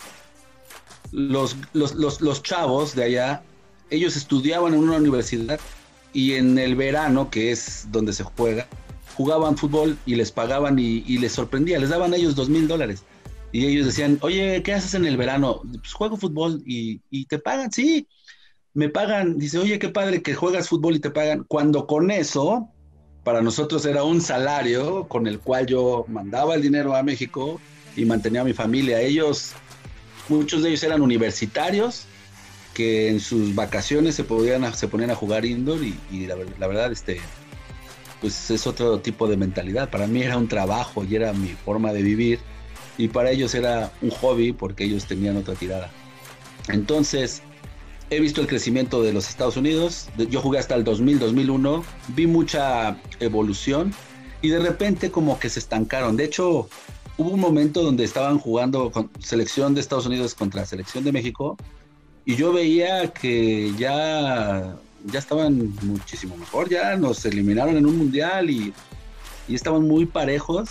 los, los, los, los chavos de allá, ellos estudiaban en una universidad y en el verano, que es donde se juega, jugaban fútbol y les pagaban y, y les sorprendía, les daban a ellos dos mil dólares. Y ellos decían, oye, ¿qué haces en el verano? Pues juego fútbol y, y te pagan, sí, me pagan. Dice, oye, qué padre que juegas fútbol y te pagan. Cuando con eso, para nosotros era un salario con el cual yo mandaba el dinero a México y mantenía a mi familia. Ellos, muchos de ellos eran universitarios que en sus vacaciones se, podían, se ponían a jugar indoor y, y la, la verdad, este, pues es otro tipo de mentalidad. Para mí era un trabajo y era mi forma de vivir. Y para ellos era un hobby porque ellos tenían otra tirada. Entonces, he visto el crecimiento de los Estados Unidos. Yo jugué hasta el dos mil, dos mil uno. Vi mucha evolución y de repente como que se estancaron. De hecho, hubo un momento donde estaban jugando con selección de Estados Unidos contra selección de México y yo veía que ya, ya estaban muchísimo mejor. Ya nos eliminaron en un mundial y, y estaban muy parejos.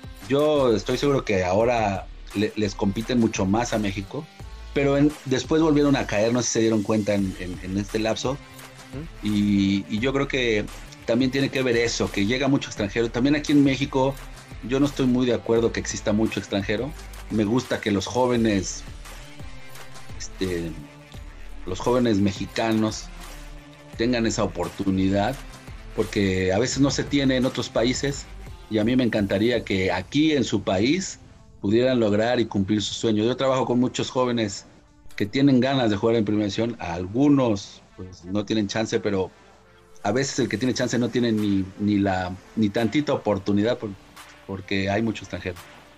Yo estoy seguro que ahora le, les compiten mucho más a México, pero en, después volvieron a caer, no sé si se dieron cuenta en, en, en este lapso, uh-huh. y, y yo creo que también tiene que ver eso, que llega mucho extranjero. También aquí en México yo no estoy muy de acuerdo que exista mucho extranjero. Me gusta que los jóvenes, este, los jóvenes mexicanos tengan esa oportunidad, porque a veces no se tiene en otros países. Y a mí me encantaría que aquí en su país pudieran lograr y cumplir sus sueños. Yo trabajo con muchos jóvenes que tienen ganas de jugar en primera división. A algunos pues, no tienen chance, pero a veces el que tiene chance no tiene ni, ni, la, ni tantita oportunidad por, porque hay mucho extranjero.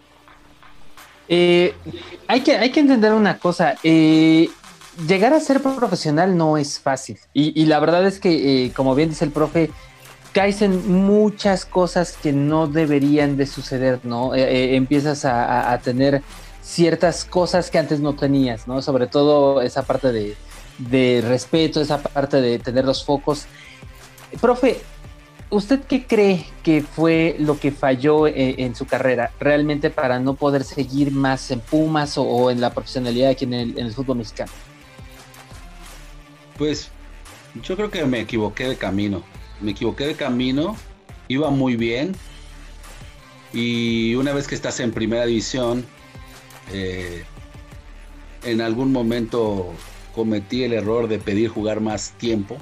Eh, hay, que, hay que entender una cosa. Eh, llegar a ser profesional no es fácil. Y, y la verdad es que, eh, como bien dice el profe, caes en muchas cosas que no deberían de suceder, ¿no? Eh, eh, empiezas a, a, a tener ciertas cosas que antes no tenías, ¿no? Sobre todo esa parte de, de respeto, esa parte de tener los focos. Profe, ¿usted qué cree que fue lo que falló en, en su carrera realmente para no poder seguir más en Pumas o, o en la profesionalidad aquí en el, en el fútbol mexicano? Pues yo creo que me equivoqué de camino. Me equivoqué de camino, iba muy bien. Y una vez que estás en primera división, eh, en algún momento cometí el error de pedir jugar más tiempo.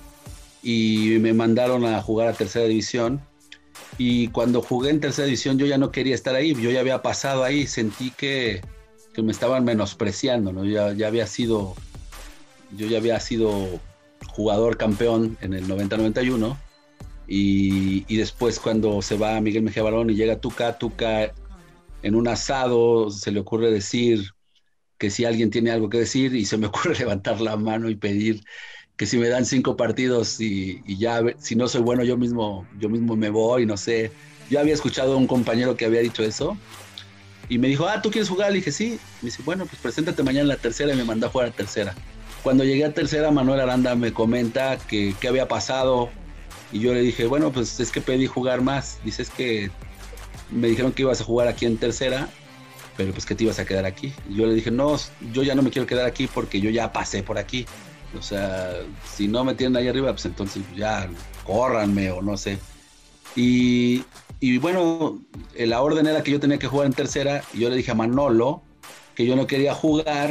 Y me mandaron a jugar a tercera división. Y cuando jugué en tercera división yo ya no quería estar ahí. Yo ya había pasado ahí, sentí que, que me estaban menospreciando, ¿no? Ya, ya había sido... Yo ya había sido jugador campeón en el noventa noventa y uno y, y después cuando se va Miguel Mejía Barón y llega Tuca, Tuca en un asado se le ocurre decir que si alguien tiene algo que decir y se me ocurre levantar la mano y pedir que si me dan cinco partidos y, y ya si no soy bueno yo mismo, yo mismo me voy, no sé. Yo había escuchado a un compañero que había dicho eso y me dijo, ah, ¿tú quieres jugar? Le dije, sí. Me dice, bueno, pues preséntate mañana en la tercera y me mandó a jugar a tercera. Cuando llegué a tercera, Manuel Aranda me comenta que qué había pasado y yo le dije, bueno, pues es que pedí jugar más. Dice, es que me dijeron que ibas a jugar aquí en tercera, pero pues que te ibas a quedar aquí. Y yo le dije, no, yo ya no me quiero quedar aquí porque yo ya pasé por aquí. O sea, si no me tienen ahí arriba, pues entonces ya córranme o no sé. Y, y bueno, la orden era que yo tenía que jugar en tercera y yo le dije a Manolo que yo no quería jugar.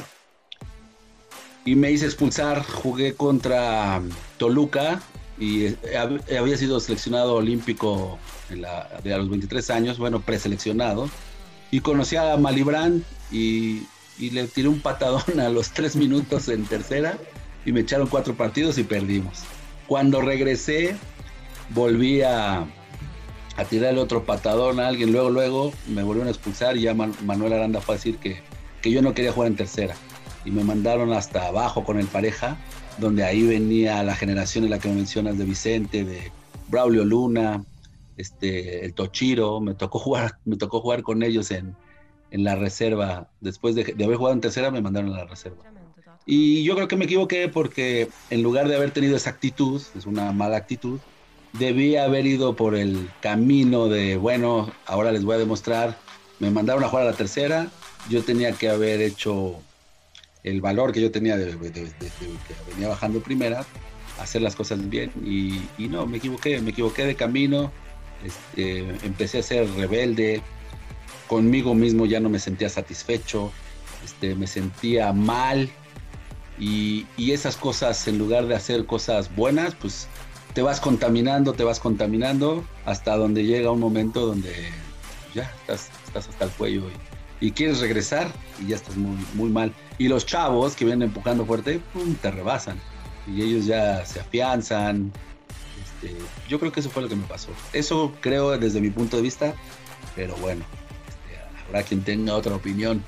Y me hice expulsar, jugué contra Toluca y había sido seleccionado olímpico en la, de a los veintitrés años, bueno, preseleccionado. Y conocí a Malibrán y, y le tiré un patadón a los tres minutos en tercera y me echaron cuatro partidos y perdimos. Cuando regresé, volví a, a tirarle otro patadón a alguien, luego, luego me volvieron a expulsar y ya Man, Manuel Aranda fue a decir que, que yo no quería jugar en tercera. Y me mandaron hasta abajo con el Pareja, donde ahí venía la generación en la que me mencionas de Vicente, de Braulio Luna, este, el Tochiro. Me tocó jugar, me tocó jugar con ellos en, en la reserva. Después de, de haber jugado en tercera, me mandaron a la reserva. Y yo creo que me equivoqué porque en lugar de haber tenido esa actitud, es una mala actitud, debí haber ido por el camino de, bueno, ahora les voy a demostrar. Me mandaron a jugar a la tercera, yo tenía que haber hecho el valor que yo tenía de, de, de, de, de que venía bajando primera, hacer las cosas bien y, y no, me equivoqué, me equivoqué de camino, este, empecé a ser rebelde, conmigo mismo ya no me sentía satisfecho, este, me sentía mal y, y esas cosas, en lugar de hacer cosas buenas, pues te vas contaminando, te vas contaminando hasta donde llega un momento donde ya estás, estás hasta el cuello y, y quieres regresar y ya estás muy, muy mal. Y los chavos que vienen empujando fuerte, pum, te rebasan. Y ellos ya se afianzan. Este, yo creo que eso fue lo que me pasó. Eso creo desde mi punto de vista. Pero bueno, este, habrá quien tenga otra opinión.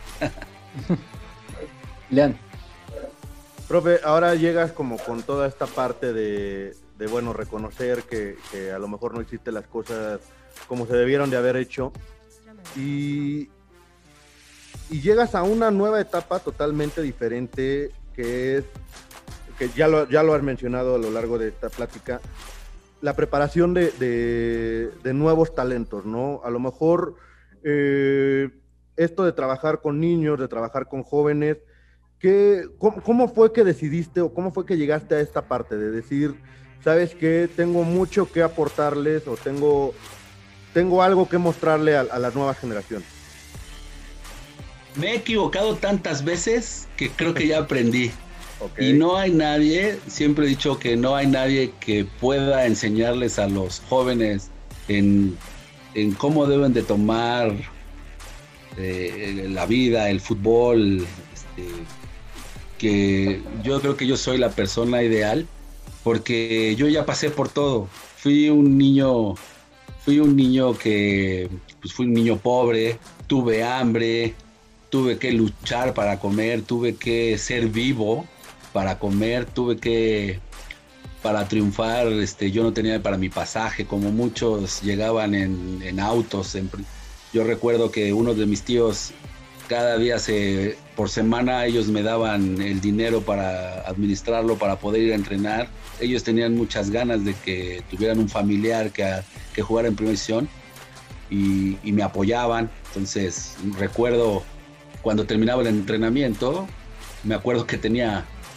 Lean. Profe, ahora llegas como con toda esta parte de, de bueno, reconocer que, que a lo mejor no hiciste las cosas como se debieron de haber hecho. Y... Y llegas a una nueva etapa totalmente diferente, que es, que ya lo, ya lo has mencionado a lo largo de esta plática, la preparación de, de, de nuevos talentos, ¿no? A lo mejor eh, esto de trabajar con niños, de trabajar con jóvenes, ¿qué, cómo, ¿cómo fue que decidiste o cómo fue que llegaste a esta parte de decir, sabes qué, tengo mucho que aportarles o tengo, tengo algo que mostrarle a, a las nuevas generaciones? Me he equivocado tantas veces que creo que ya aprendí. Okay. Y no hay nadie, siempre he dicho que no hay nadie que pueda enseñarles a los jóvenes en, en cómo deben de tomar eh, la vida, el fútbol, este, que yo creo que yo soy la persona ideal porque yo ya pasé por todo. Fui un niño, fui un niño que, pues fui un niño pobre, tuve hambre, tuve que luchar para comer, tuve que ser vivo para comer, tuve que, para triunfar, este, yo no tenía para mi pasaje, como muchos llegaban en, en autos. En, yo recuerdo que uno de mis tíos, cada día, se, por semana, ellos me daban el dinero para administrarlo, para poder ir a entrenar. Ellos tenían muchas ganas de que tuvieran un familiar que, que jugara en primera división y, y me apoyaban. Entonces, recuerdo... Cuando terminaba el entrenamiento, me acuerdo que tenía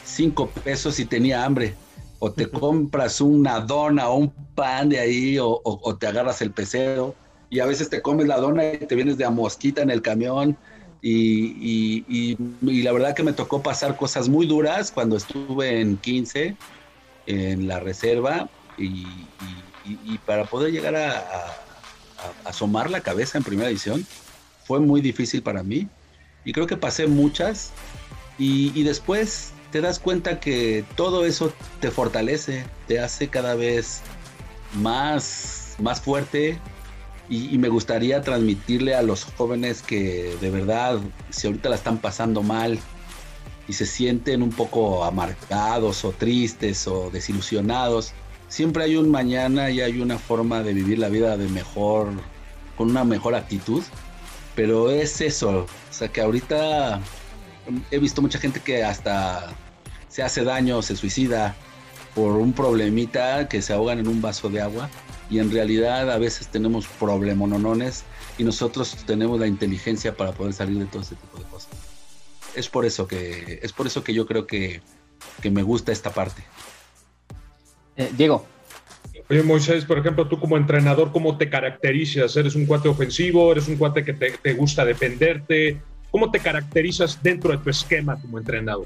cinco pesos y tenía hambre. O te compras una dona o un pan de ahí, o, o, o te agarras el pecero, y a veces te comes la dona y te vienes de a mosquita en el camión. Y, y, y, y la verdad que me tocó pasar cosas muy duras cuando estuve en quince, en la reserva, y, y, y, y para poder llegar a, a, a asomar la cabeza en primera división fue muy difícil para mí, y creo que pasé muchas, y, y después te das cuenta que todo eso te fortalece, te hace cada vez más, más fuerte. Y, y me gustaría transmitirle a los jóvenes que de verdad, si ahorita la están pasando mal y se sienten un poco amargados o tristes o desilusionados, siempre hay un mañana y hay una forma de vivir la vida de mejor, con una mejor actitud. Pero es eso, o sea que ahorita he visto mucha gente que hasta se hace daño, se suicida por un problemita, que se ahogan en un vaso de agua. Y en realidad a veces tenemos problemonones y nosotros tenemos la inteligencia para poder salir de todo ese tipo de cosas. Es por eso que, es por eso que yo creo que, que me gusta esta parte. Eh, Diego. Oye, Moisés, por ejemplo, tú como entrenador, ¿cómo te caracterizas? ¿Eres un cuate ofensivo? ¿Eres un cuate que te, te gusta defenderte? ¿Cómo te caracterizas dentro de tu esquema como entrenador?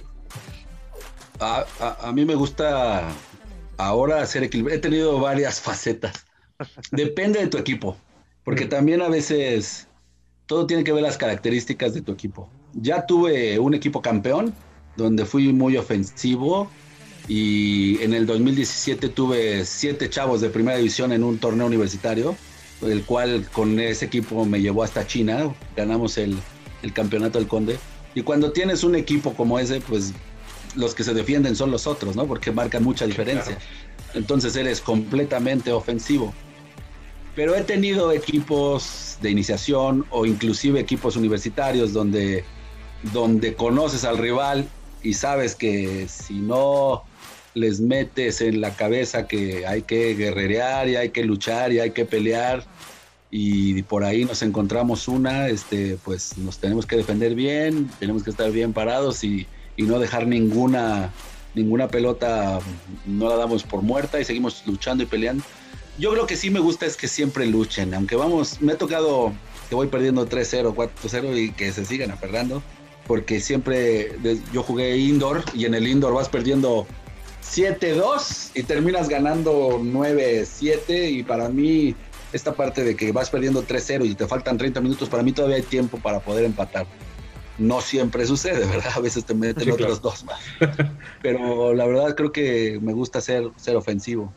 A, a, a mí me gusta ahora hacer equilibrio. He tenido varias facetas. Depende de tu equipo, porque también a veces todo tiene que ver las características de tu equipo. Ya tuve un equipo campeón donde fui muy ofensivo, y en el dos mil diecisiete tuve siete chavos de primera división en un torneo universitario, el cual con ese equipo me llevó hasta China, ganamos el, el campeonato del Conde. Y cuando tienes un equipo como ese, pues los que se defienden son los otros, ¿no? Porque marcan mucha diferencia. Entonces eres completamente ofensivo. Pero he tenido equipos de iniciación o inclusive equipos universitarios donde, donde conoces al rival y sabes que si no les metes en la cabeza que hay que guerrerear y hay que luchar y hay que pelear, y por ahí nos encontramos una, este, pues nos tenemos que defender bien, tenemos que estar bien parados y, y no dejar ninguna, ninguna pelota, no la damos por muerta y seguimos luchando y peleando. Yo creo que sí me gusta es que siempre luchen, aunque vamos, me ha tocado que voy perdiendo tres cero, cuatro cero y que se sigan aferrando, porque siempre yo jugué indoor y en el indoor vas perdiendo siete dos y terminas ganando nueve siete, y para mí esta parte de que vas perdiendo tres cero y te faltan treinta minutos, para mí todavía hay tiempo para poder empatar. No siempre sucede, ¿verdad? A veces te meten sí, otros claro. dos más. Pero la verdad creo que me gusta ser, ser ofensivo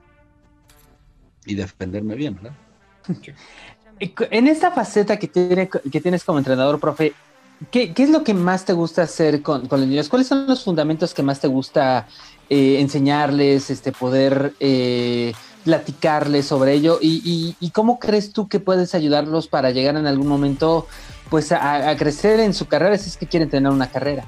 y defenderme bien, ¿verdad? En esta faceta que, tiene, que tienes como entrenador, profe, ¿qué, qué es lo que más te gusta hacer con, con los niños? ¿Cuáles son los fundamentos que más te gusta eh, enseñarles, este, poder eh, platicarles sobre ello? Y, y, ¿Y cómo crees tú que puedes ayudarlos para llegar en algún momento pues a, a crecer en su carrera, si es que quieren tener una carrera?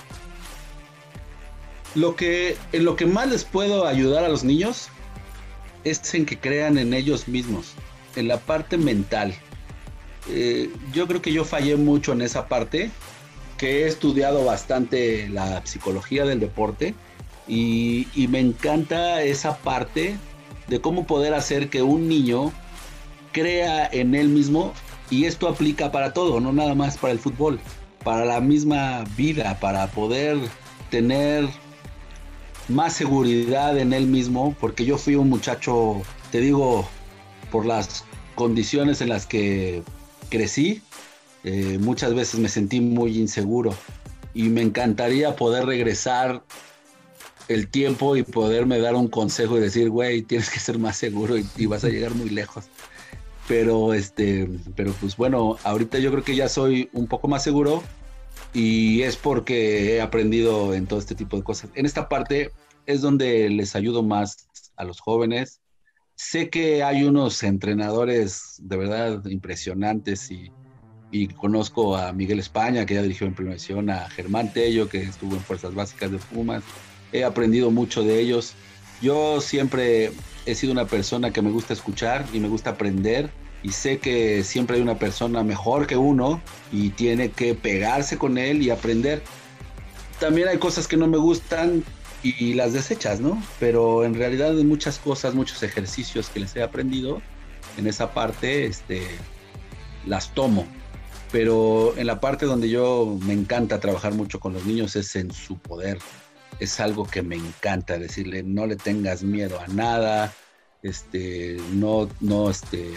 Lo que, en lo que más les puedo ayudar a los niños es en que crean en ellos mismos, en la parte mental. Eh, yo creo que yo fallé mucho en esa parte, que he estudiado bastante la psicología del deporte y, y me encanta esa parte de cómo poder hacer que un niño crea en él mismo, y esto aplica para todo, no nada más para el fútbol, para la misma vida, para poder tener más seguridad en él mismo, porque yo fui un muchacho, te digo, por las condiciones en las que crecí, eh, muchas veces me sentí muy inseguro y me encantaría poder regresar el tiempo y poderme dar un consejo y decir, güey, tienes que ser más seguro y, y vas a llegar muy lejos. Pero, este, pero pues bueno, ahorita yo creo que ya soy un poco más seguro y es porque he aprendido en todo este tipo de cosas. En esta parte es donde les ayudo más a los jóvenes. Sé que hay unos entrenadores de verdad impresionantes y, y conozco a Miguel España, que ya dirigió en Primera División, a Germán Tello, que estuvo en Fuerzas Básicas de Pumas. He aprendido mucho de ellos. Yo siempre he sido una persona que me gusta escuchar y me gusta aprender, y sé que siempre hay una persona mejor que uno y tiene que pegarse con él y aprender. también hay cosas que no me gustan y las desechas, ¿no? Pero en realidad hay muchas cosas, muchos ejercicios que les he aprendido en esa parte, este, las tomo. Pero en la parte donde yo me encanta trabajar mucho con los niños es en su poder. Es algo que me encanta, decirle, no le tengas miedo a nada, este, no, no, este,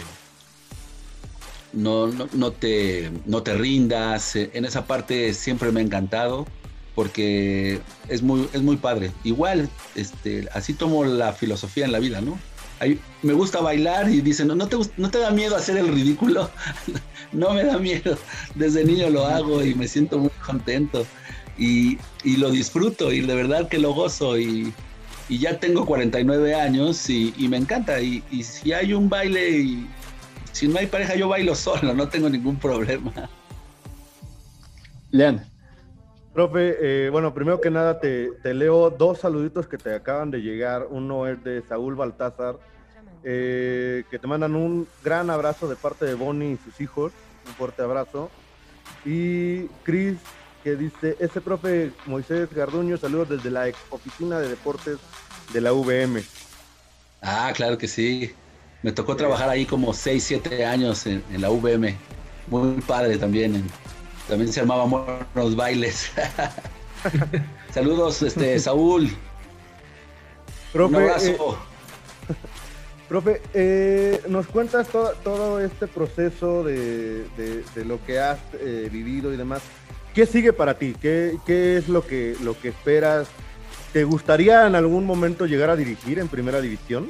no, no, no te, no te rindas. En esa parte siempre me ha encantado porque es muy, es muy padre. Igual, este, así tomo la filosofía en la vida, ¿no? Hay, me gusta bailar y dicen, no, no, te, no te da miedo hacer el ridículo. No me da miedo, desde niño lo hago y me siento muy contento y, y lo disfruto y de verdad que lo gozo y, y ya tengo cuarenta y nueve años y, y me encanta y, y si hay un baile y si no hay pareja yo bailo solo, no tengo ningún problema. Leandro. Profe, eh, bueno, primero que nada te, te leo dos saluditos que te acaban de llegar. Uno es de Saúl Baltázar, eh, que te mandan un gran abrazo de parte de Bonnie y sus hijos. Un fuerte abrazo. Y Cris, que dice, ese profe Moisés Garduño, saludos desde la ex oficina de deportes de la U V M. Ah, claro que sí. Me tocó trabajar ahí como seis, siete años en, en la U V M. Muy padre también. En, también se armaban buenos bailes. Saludos, este, Saúl. Profe, un abrazo. Eh, profe, eh, nos cuentas todo, todo este proceso de, de, de lo que has eh, vivido y demás. ¿Qué sigue para ti? ¿Qué, qué es lo que, lo que esperas? ¿Te gustaría en algún momento llegar a dirigir en primera división?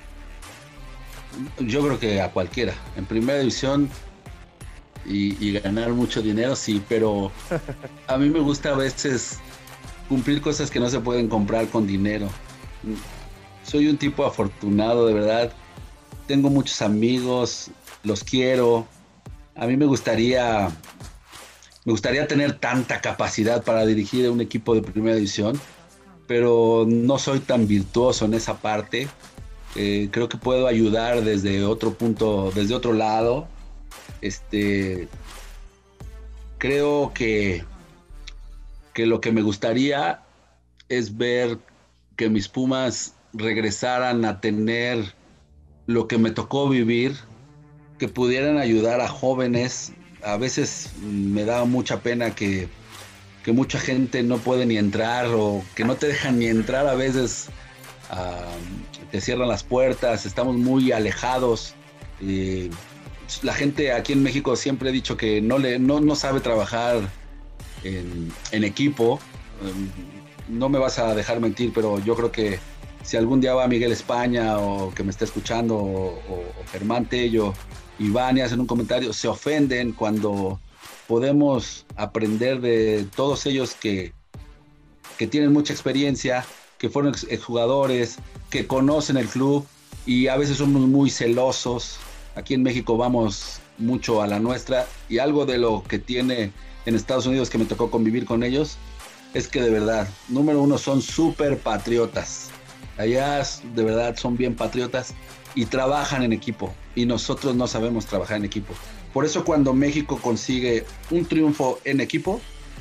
Yo creo que a cualquiera. En primera división y, y ganar mucho dinero, sí, pero a mí me gusta a veces cumplir cosas que no se pueden comprar con dinero. Soy un tipo afortunado, de verdad. Tengo muchos amigos, los quiero. A mí me gustaría, me gustaría tener tanta capacidad para dirigir un equipo de primera división, pero no soy tan virtuoso en esa parte. Eh, creo que puedo ayudar desde otro punto, desde otro lado. Este, creo que, que lo que me gustaría es ver que mis Pumas regresaran a tener lo que me tocó vivir, que pudieran ayudar a jóvenes. A veces me da mucha pena que, que mucha gente no puede ni entrar o que no te dejan ni entrar a veces. Uh, te cierran las puertas, estamos muy alejados. Eh, la gente aquí en México siempre he dicho que no, le, no, no sabe trabajar en, en equipo. Um, no me vas a dejar mentir, pero yo creo que si algún día va Miguel España o que me está escuchando o, o, o Germán Tello y van y hacen un comentario, se ofenden cuando podemos aprender de todos ellos que, que tienen mucha experiencia, que fueron exjugadores, que conocen el club y a veces somos muy celosos. Aquí en México vamos mucho a la nuestra y algo de lo que tiene en Estados Unidos que me tocó convivir con ellos es que de verdad, número uno, son súper patriotas. Allá de verdad son bien patriotas y trabajan en equipo y nosotros no sabemos trabajar en equipo. Por eso cuando México consigue un triunfo en equipo,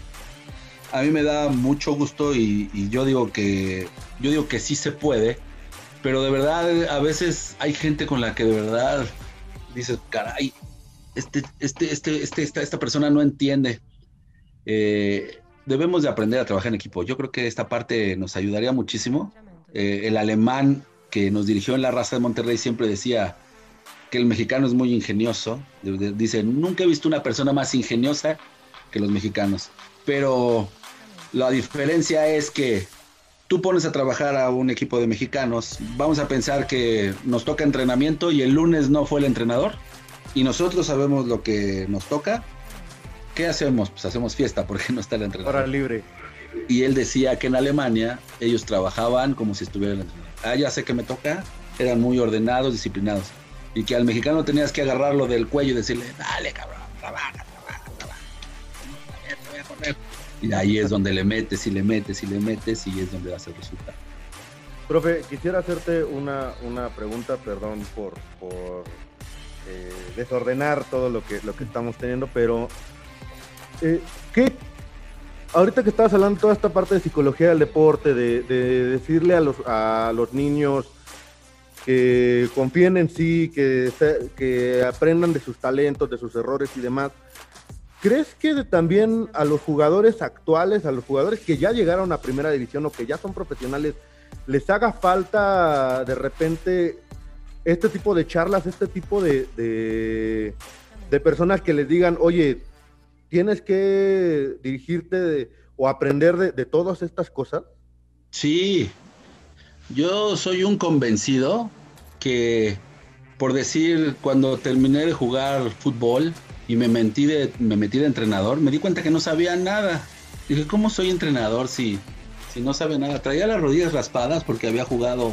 a mí me da mucho gusto y, y yo digo que yo digo que sí se puede, pero de verdad a veces hay gente con la que de verdad dices, caray, este, este, este, este, esta, esta persona no entiende. Eh, debemos de aprender a trabajar en equipo. Yo creo que esta parte nos ayudaría muchísimo. Eh, el alemán que nos dirigió en la Raza de Monterrey siempre decía que el mexicano es muy ingenioso. Dice, nunca he visto una persona más ingeniosa que los mexicanos. Pero la diferencia es que tú pones a trabajar a un equipo de mexicanos, vamos a pensar que nos toca entrenamiento y el lunes no fue el entrenador y nosotros sabemos lo que nos toca. ¿Qué hacemos? Pues hacemos fiesta porque no está el entrenador. Hora libre. Y él decía que en Alemania ellos trabajaban como si estuvieran el entrenador. Ah, ya sé que me toca, eran muy ordenados, disciplinados. Y que al mexicano tenías que agarrarlo del cuello y decirle, dale cabrón, trabaja, trabaja, trabaja. Te voy a correr. Y ahí es donde le metes y le metes y le metes y es donde das el resultado. Profe, quisiera hacerte una, una pregunta, perdón por, por eh, desordenar todo lo que, lo que estamos teniendo, pero eh, ¿qué, ahorita que estabas hablando de toda esta parte de psicología del deporte, de, de decirle a los, a los niños que confíen en sí, que, que aprendan de sus talentos, de sus errores y demás, ¿crees que de, también a los jugadores actuales, a los jugadores que ya llegaron a primera división o que ya son profesionales, les haga falta de repente este tipo de charlas, este tipo de, de, de personas que les digan, oye, tienes que dirigirte de, o aprender de, de todas estas cosas? Sí, yo soy un convencido que, por decir, cuando terminé de jugar fútbol y me metí de, me metí de entrenador, me di cuenta que no sabía nada. Dije, ¿cómo soy entrenador si, si no sabe nada? Traía las rodillas raspadas porque había jugado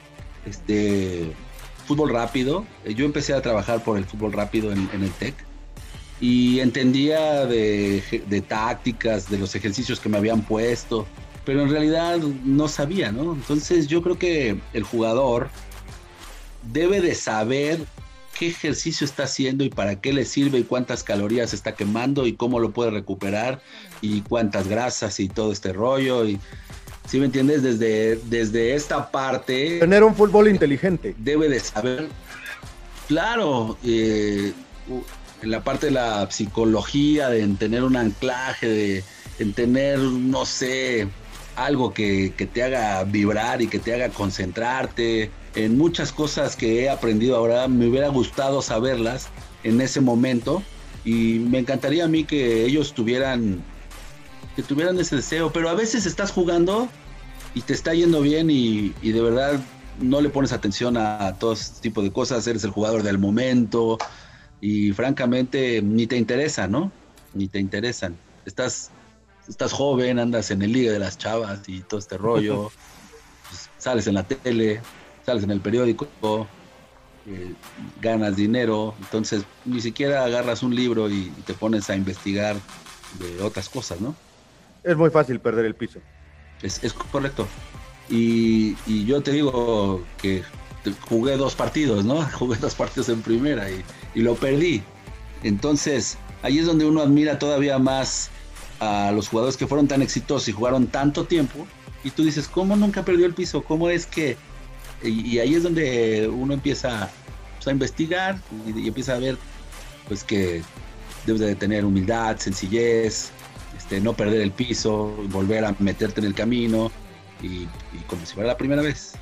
este fútbol rápido. Yo empecé a trabajar por el fútbol rápido en, en el TEC y entendía de, de tácticas, de los ejercicios que me habían puesto, pero en realidad no sabía, ¿no? Entonces yo creo que el jugador debe de saber qué ejercicio está haciendo y para qué le sirve y cuántas calorías está quemando y cómo lo puede recuperar y cuántas grasas y todo este rollo. Y ¿sí me entiendes? Desde, desde esta parte... Tener un fútbol inteligente. Debe de saber, claro, eh, en la parte de la psicología, de en tener un anclaje, de en tener, no sé, algo que, que te haga vibrar y que te haga concentrarte. En muchas cosas que he aprendido ahora, me hubiera gustado saberlas en ese momento y me encantaría a mí que ellos tuvieran, que tuvieran ese deseo, pero a veces estás jugando y te está yendo bien y, y de verdad no le pones atención a, a todo este tipo de cosas, eres el jugador del momento y francamente ni te interesa, ¿no? Ni te interesan. Estás, estás joven, andas en el liga de las chavas y todo este rollo, pues, sales en la tele, sales en el periódico, eh, ganas dinero, entonces ni siquiera agarras un libro y, y te pones a investigar de otras cosas, ¿no? Es muy fácil perder el piso. Es, es correcto. Y, y yo te digo que jugué dos partidos, ¿no? Jugué dos partidos en primera y, y lo perdí. Entonces, ahí es donde uno admira todavía más a los jugadores que fueron tan exitosos y jugaron tanto tiempo. Y tú dices, ¿cómo nunca perdió el piso? ¿Cómo es que...? Y, y ahí es donde uno empieza pues, a investigar y, y empieza a ver pues que debes de tener humildad, sencillez, este, no perder el piso, volver a meterte en el camino y, y como si fuera la primera vez.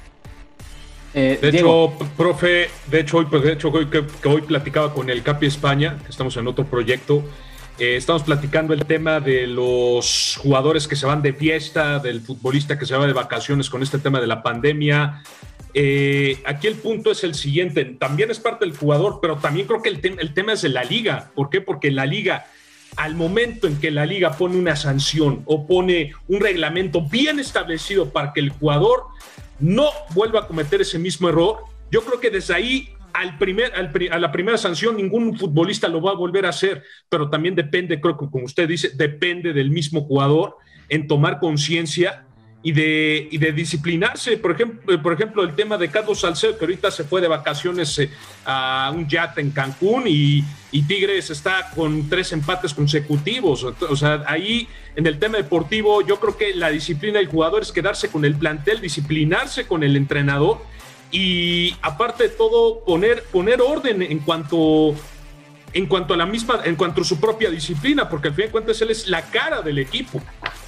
Eh, de Diego. hecho, profe, de hecho hoy, de hecho, hoy que, que hoy platicaba con el Capi España, que estamos en otro proyecto, eh, estamos platicando el tema de los jugadores que se van de fiesta, del futbolista que se va de vacaciones con este tema de la pandemia. Eh, aquí el punto es el siguiente, también es parte del jugador, pero también creo que el, te- el tema es de la liga. ¿Por qué? Porque la liga, al momento en que la liga pone una sanción o pone un reglamento bien establecido para que el jugador no vuelva a cometer ese mismo error, yo creo que desde ahí al primer, al, a la primera sanción ningún futbolista lo va a volver a hacer, pero también depende, creo que como usted dice, depende del mismo jugador en tomar conciencia y de, y de disciplinarse. Por ejemplo, por ejemplo, el tema de Carlos Salcedo, que ahorita se fue de vacaciones eh, a un yate en Cancún y, y Tigres está con tres empates consecutivos. O sea, ahí en el tema deportivo yo creo que la disciplina del jugador es quedarse con el plantel, disciplinarse con el entrenador y aparte de todo poner, poner orden en cuanto, en cuanto a la misma, en cuanto a su propia disciplina, porque al fin de cuentas él es la cara del equipo.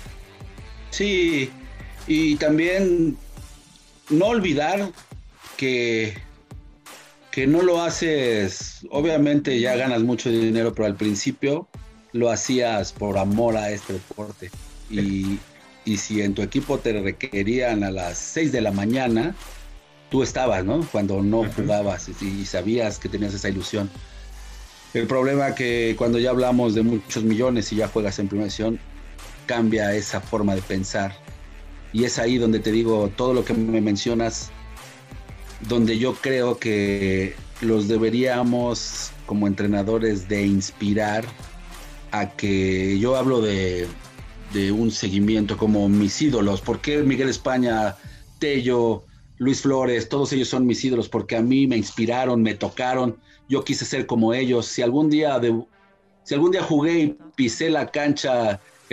Sí, y también no olvidar que, que no lo haces, obviamente ya ganas mucho dinero, pero al principio lo hacías por amor a este deporte. Y, y si en tu equipo te requerían a las seis de la mañana, tú estabas, ¿no? Cuando no uh-huh. jugabas y, y sabías que tenías esa ilusión. El problema que cuando ya hablamos de muchos millones y ya juegas en primera división, cambia esa forma de pensar. Y es ahí donde te digo, todo lo que me mencionas, donde yo creo que los deberíamos, como entrenadores, de inspirar a que, yo hablo de, de un seguimiento como mis ídolos. ¿Por qué Miguel España, Tello, Luis Flores, todos ellos son mis ídolos? Porque a mí me inspiraron, me tocaron, yo quise ser como ellos. Si algún día, de, si algún día jugué y pisé la cancha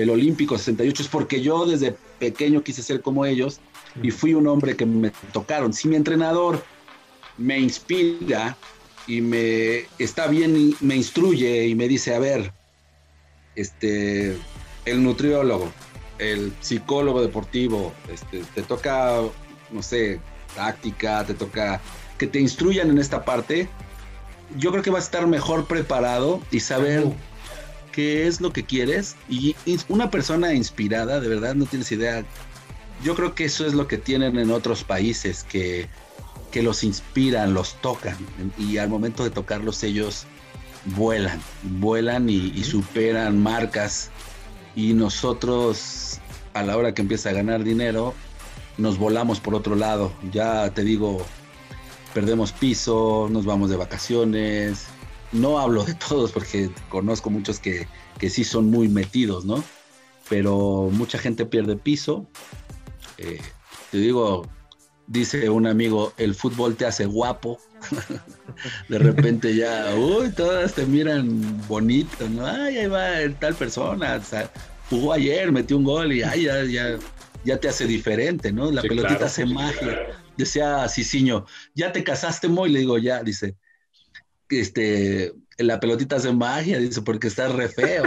el Olímpico sesenta y ocho, es porque yo desde pequeño quise ser como ellos y fui un hombre que me tocaron. Si mi entrenador me inspira y me está bien, me instruye y me dice, a ver, este, el nutriólogo, el psicólogo deportivo, este, te toca, no sé, táctica, te toca que te instruyan en esta parte, yo creo que vas a estar mejor preparado y saber uh. qué es lo que quieres. Y una persona inspirada, de verdad, no tienes idea. Yo creo que eso es lo que tienen en otros países, que, que los inspiran, los tocan, y al momento de tocarlos ellos vuelan, vuelan y, y superan marcas, y nosotros a la hora que empieza a ganar dinero nos volamos por otro lado. Ya te digo, perdemos piso, nos vamos de vacaciones. No hablo de todos porque conozco muchos que, que sí son muy metidos, ¿no? Pero mucha gente pierde piso. Eh, te digo, dice un amigo, el fútbol te hace guapo. De repente ya, uy, todas te miran bonito, ¿no? Ay, ahí va tal persona, o sea, jugó ayer, metió un gol y ay, ya, ya, ya te hace diferente, ¿no? La sí, pelotita claro, hace sí, magia. Claro. Decía Cicinho, ¿ya te casaste, Moy? Le digo, ya, dice, este, la pelotita hace magia, dice, porque está re feo.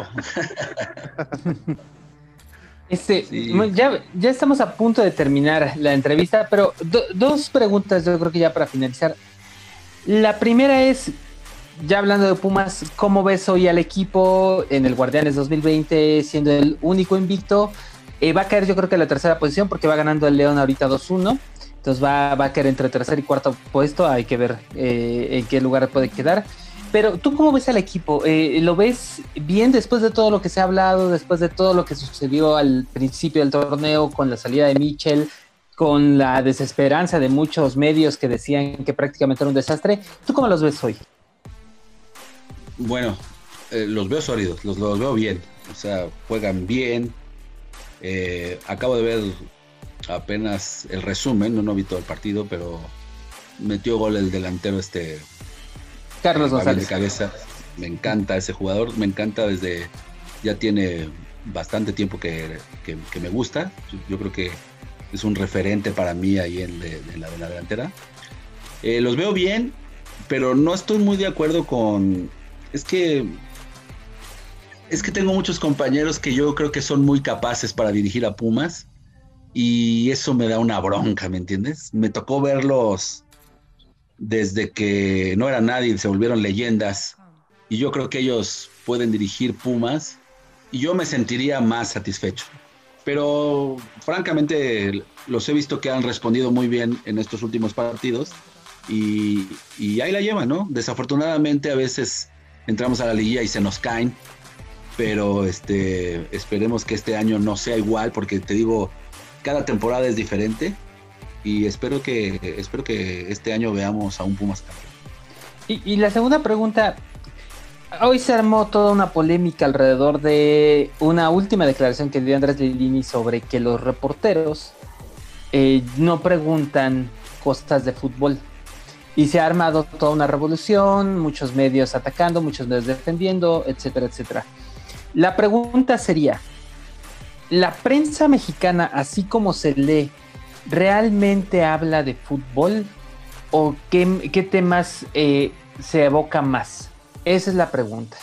Este, sí. ya, ya estamos a punto de terminar la entrevista, pero do, dos preguntas yo creo que ya para finalizar. La primera es, ya hablando de Pumas, ¿cómo ves hoy al equipo en el Guardianes dos mil veinte siendo el único invicto? Eh, va a caer yo creo que en la tercera posición porque va ganando el León ahorita dos uno, entonces va, va a caer entre tercer y cuarto puesto, hay que ver eh, en qué lugar puede quedar. Pero ¿tú cómo ves al equipo? Eh, ¿Lo ves bien después de todo lo que se ha hablado, después de todo lo que sucedió al principio del torneo con la salida de Mitchell, con la desesperanza de muchos medios que decían que prácticamente era un desastre? ¿Tú cómo los ves hoy? Bueno, eh, los veo sólidos, los, los veo bien, o sea, juegan bien. Eh, acabo de ver apenas el resumen, no, no vi todo el partido, pero metió gol el delantero este... Carlos González. De cabeza. Me encanta ese jugador, me encanta desde, ya tiene bastante tiempo que, que, que me gusta. Yo, yo creo que es un referente para mí ahí en, de, en, la, en la delantera. Eh, los veo bien, pero no estoy muy de acuerdo con... Es que... Es que tengo muchos compañeros que yo creo que son muy capaces para dirigir a Pumas y eso me da una bronca, ¿me entiendes? Me tocó verlos desde que no era nadie, se volvieron leyendas, y yo creo que ellos pueden dirigir Pumas y yo me sentiría más satisfecho, pero francamente los he visto que han respondido muy bien en estos últimos partidos y, y ahí la llevan, ¿no? Desafortunadamente a veces entramos a la liguilla y se nos caen, pero este, esperemos que este año no sea igual, porque te digo, cada temporada es diferente. Y espero que espero que este año veamos a un Pumas campeón. Y, y la segunda pregunta, hoy se armó toda una polémica alrededor de una última declaración que dio Andrés Lilini sobre que los reporteros eh, no preguntan cosas de fútbol. Y se ha armado toda una revolución, muchos medios atacando, muchos medios defendiendo, etcétera, etcétera. La pregunta sería, ¿la prensa mexicana, así como se lee, realmente habla de fútbol o qué, qué temas eh, se evoca más? Esa es la pregunta.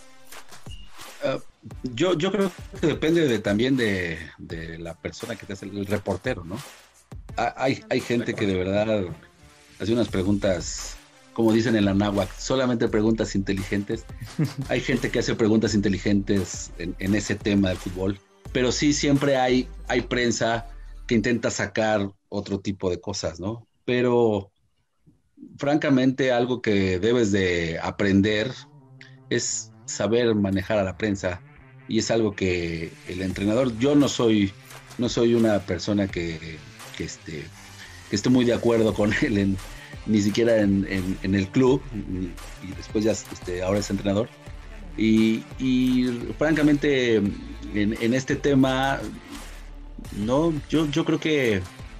Uh, yo, yo creo que depende de, también de, de la persona que te hace el reportero, ¿no? Hay, hay gente que de verdad hace unas preguntas, como dicen en la náhuatl, solamente preguntas inteligentes. Hay gente que hace preguntas inteligentes en, en ese tema del fútbol, pero sí siempre hay, hay prensa que intenta sacar otro tipo de cosas, ¿no? Pero francamente algo que debes de aprender es saber manejar a la prensa, y es algo que el entrenador, yo no soy no soy una persona que, que, esté, que esté muy de acuerdo con él, en, ni siquiera en, en, en el club, y, y después ya este, ahora es entrenador, y, y francamente en, en este tema no, yo, yo creo que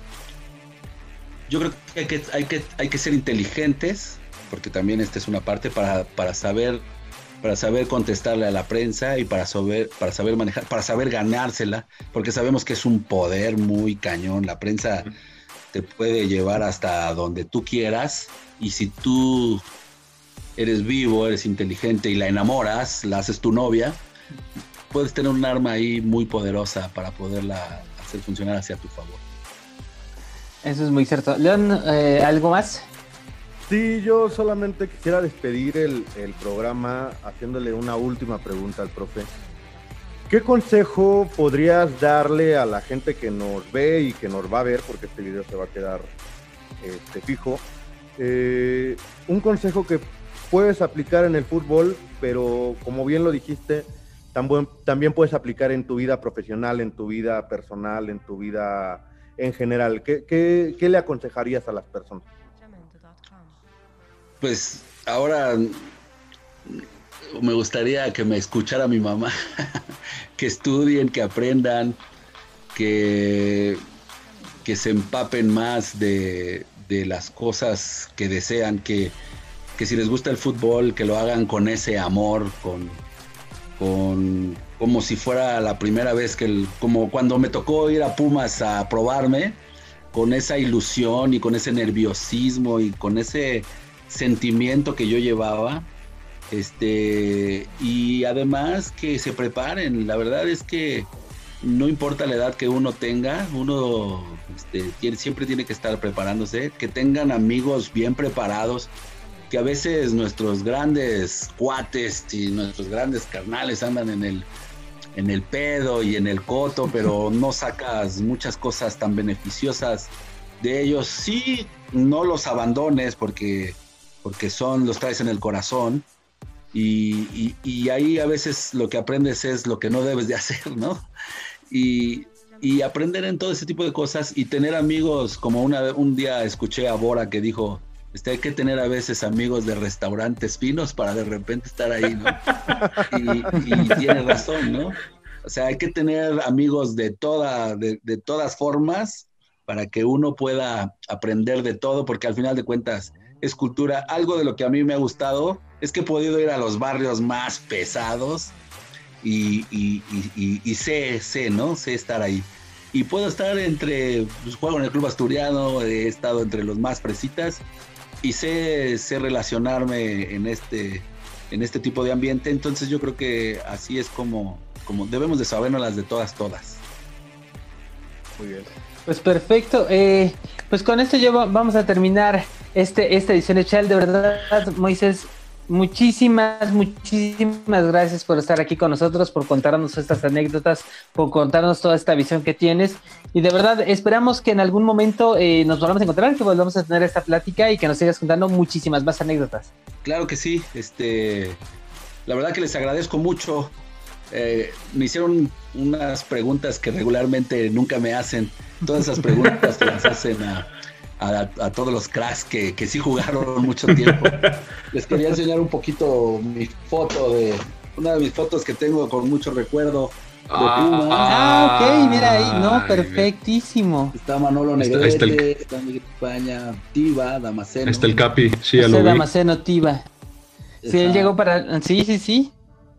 yo creo que hay que, hay que hay que ser inteligentes, porque también esta es una parte para, para saber para saber contestarle a la prensa y para saber, para saber manejar, para saber ganársela, porque sabemos que es un poder muy cañón. La prensa te puede llevar hasta donde tú quieras, y si tú eres vivo, eres inteligente y la enamoras, la haces tu novia, puedes tener un arma ahí muy poderosa para poderla hacer funcionar hacia tu favor. Eso es muy cierto. León, eh, ¿algo más? Sí, yo solamente quisiera despedir el, el programa haciéndole una última pregunta al profe. ¿Qué consejo podrías darle a la gente que nos ve y que nos va a ver, porque este video se va a quedar este, fijo? Eh, un consejo que puedes aplicar en el fútbol, pero como bien lo dijiste, también, también puedes aplicar en tu vida profesional, en tu vida personal, en tu vida en general. ¿Qué, qué, qué le aconsejarías a las personas? Pues ahora me gustaría que me escuchara mi mamá, que estudien, que aprendan, que, que se empapen más de, de las cosas que desean, que, que si les gusta el fútbol, que lo hagan con ese amor, con, con como si fuera la primera vez, que el, como cuando me tocó ir a Pumas a probarme, con esa ilusión y con ese nerviosismo y con ese sentimiento que yo llevaba, este, y además que se preparen. La verdad es que no importa la edad que uno tenga, uno este, tiene, siempre tiene que estar preparándose, que tengan amigos bien preparados, que a veces nuestros grandes cuates y nuestros grandes carnales andan en el, en el pedo y en el coto, pero no sacas muchas cosas tan beneficiosas de ellos. Sí, no los abandones porque porque son, los traes en el corazón, y, y, y ahí a veces lo que aprendes es lo que no debes de hacer, ¿no? Y, y aprender en todo ese tipo de cosas y tener amigos, como una, un día escuché a Bora que dijo, este, hay que tener a veces amigos de restaurantes finos para de repente estar ahí, ¿no? Y, y tiene razón, ¿no? O sea, hay que tener amigos de, toda, de, de todas formas para que uno pueda aprender de todo, porque al final de cuentas es cultura. Algo de lo que a mí me ha gustado es que he podido ir a los barrios más pesados y, y, y, y, y sé, sé, ¿no? Sé estar ahí. Y puedo estar entre, pues, juego en el Club Asturiano, he estado entre los más fresitas y sé, sé relacionarme en este, en este tipo de ambiente. Entonces yo creo que así es como, como debemos de sabernos las de todas, todas. Muy bien. Pues perfecto, eh, pues con esto ya vamos a terminar este, esta edición de Chal. De verdad, Moisés, muchísimas, muchísimas gracias por estar aquí con nosotros, por contarnos estas anécdotas, por contarnos toda esta visión que tienes, y de verdad esperamos que en algún momento eh, nos volvamos a encontrar, que volvamos a tener esta plática y que nos sigas contando muchísimas más anécdotas. Claro que sí, este, la verdad que les agradezco mucho. Eh, me hicieron unas preguntas que regularmente nunca me hacen. Todas esas preguntas que las hacen a, a, a todos los cracks que, que sí jugaron mucho tiempo. Les quería enseñar un poquito mi foto de una de mis fotos que tengo con mucho recuerdo. Ah, ah, ok, mira ahí, no, perfectísimo. Está Manolo Negrete, está, el... está Miguel España, Tiva, Damasceno. Está el Capi, sí, ya lo vi. Damasceno, Tiva. Sí, él llegó para, sí, sí, sí.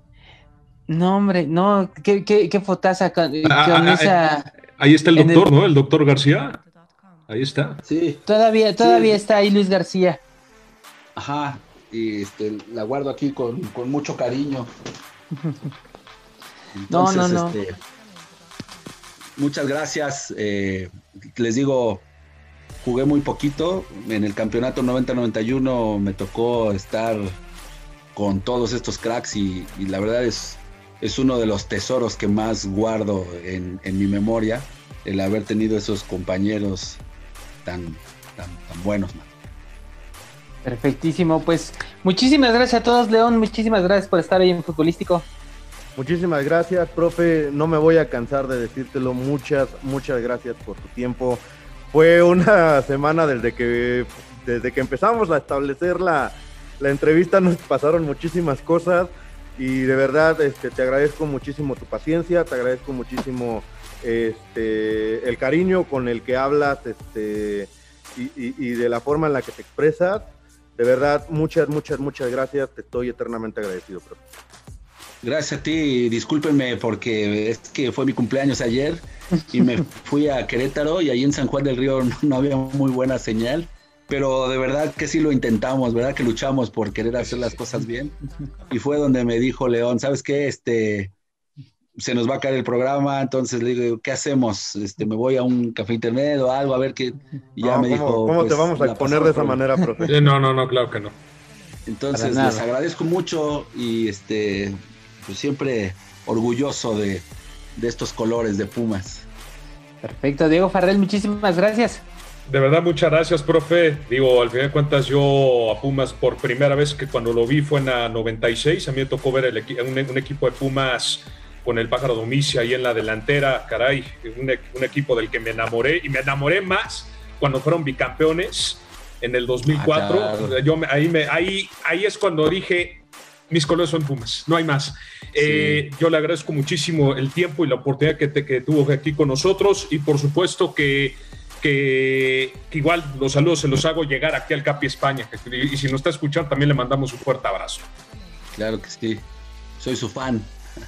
No, hombre, no, qué, qué, qué fotaza con, ah, con ah, esa... Eh, ahí está el doctor, el... ¿no? El doctor García. Ahí está. Sí. Todavía, todavía sí. Está ahí Luis García. Ajá, y este, la guardo aquí con, con mucho cariño. Entonces, no, no, no. Este, muchas gracias. Eh, les digo, jugué muy poquito. En el campeonato noventa noventa y uno me tocó estar con todos estos cracks y, y la verdad es... es uno de los tesoros que más guardo en, en mi memoria, el haber tenido esos compañeros tan, tan, tan buenos, man. Perfectísimo, pues muchísimas gracias a todos, León, muchísimas gracias por estar ahí en Futbolístico. Muchísimas gracias, profe, no me voy a cansar de decírtelo, muchas, muchas gracias por tu tiempo. Fue una semana desde que, desde que empezamos a establecer la, la entrevista, nos pasaron muchísimas cosas. Y de verdad este, te agradezco muchísimo tu paciencia, te agradezco muchísimo este, el cariño con el que hablas este, y, y, y de la forma en la que te expresas. de verdad, muchas, muchas, muchas gracias. Te estoy eternamente agradecido, profe. Gracias a ti, discúlpenme porque es que fue mi cumpleaños ayer y me fui a Querétaro y ahí en San Juan del Río no, no había muy buena señal, pero de verdad que sí lo intentamos, verdad que luchamos por querer hacer las cosas bien y fue donde me dijo León, ¿sabes qué? Este, se nos va a caer el programa, entonces le digo, ¿qué hacemos? Este, me voy a un café internet o algo a ver qué, y ya no, me ¿cómo, dijo. ¿Cómo pues, te vamos a exponer de esa por... manera, profe? No, no, no, claro que no. Entonces les agradezco mucho y este... pues siempre orgulloso de, de estos colores de Pumas. Perfecto, Diego Farrell, muchísimas gracias. De verdad, muchas gracias, profe. Digo, al final de cuentas, yo a Pumas por primera vez que cuando lo vi fue en la noventa y seis. A mí me tocó ver el equi- un, un equipo de Pumas con el Pájaro Domicia ahí en la delantera. Caray, un, un equipo del que me enamoré y me enamoré más cuando fueron bicampeones en el dos mil cuatro. Ah, claro. Yo me, ahí, me, ahí, ahí es cuando dije... mis colores son Pumas, no hay más. Sí. Eh, yo le agradezco muchísimo el tiempo y la oportunidad que, te, que tuvo aquí con nosotros y por supuesto que, que, que igual los saludos se los hago llegar aquí al Capi España y, y si nos está escuchando también le mandamos un fuerte abrazo. Claro que sí, soy su fan.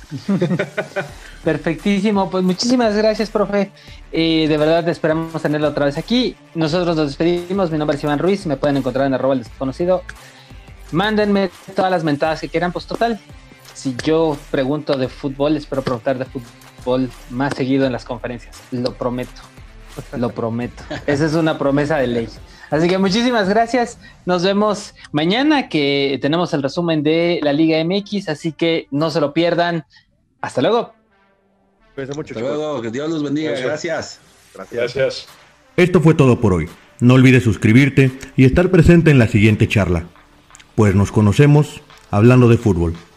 Perfectísimo, pues muchísimas gracias, profe. Eh, de verdad esperamos tenerlo otra vez aquí. Nosotros nos despedimos, mi nombre es Iván Ruiz, me pueden encontrar en arroba el desconocido. Mándenme todas las mentadas que quieran, pues total, si yo pregunto de fútbol, espero preguntar de fútbol más seguido en las conferencias, lo prometo, lo prometo, esa es una promesa de ley. Así que muchísimas gracias, nos vemos mañana que tenemos el resumen de la Liga M X, así que no se lo pierdan, hasta luego. Cuídense mucho, hasta luego, que Dios los bendiga, gracias. Gracias. Gracias. Esto fue todo por hoy, no olvides suscribirte y estar presente en la siguiente charla. Pues nos conocemos hablando de fútbol.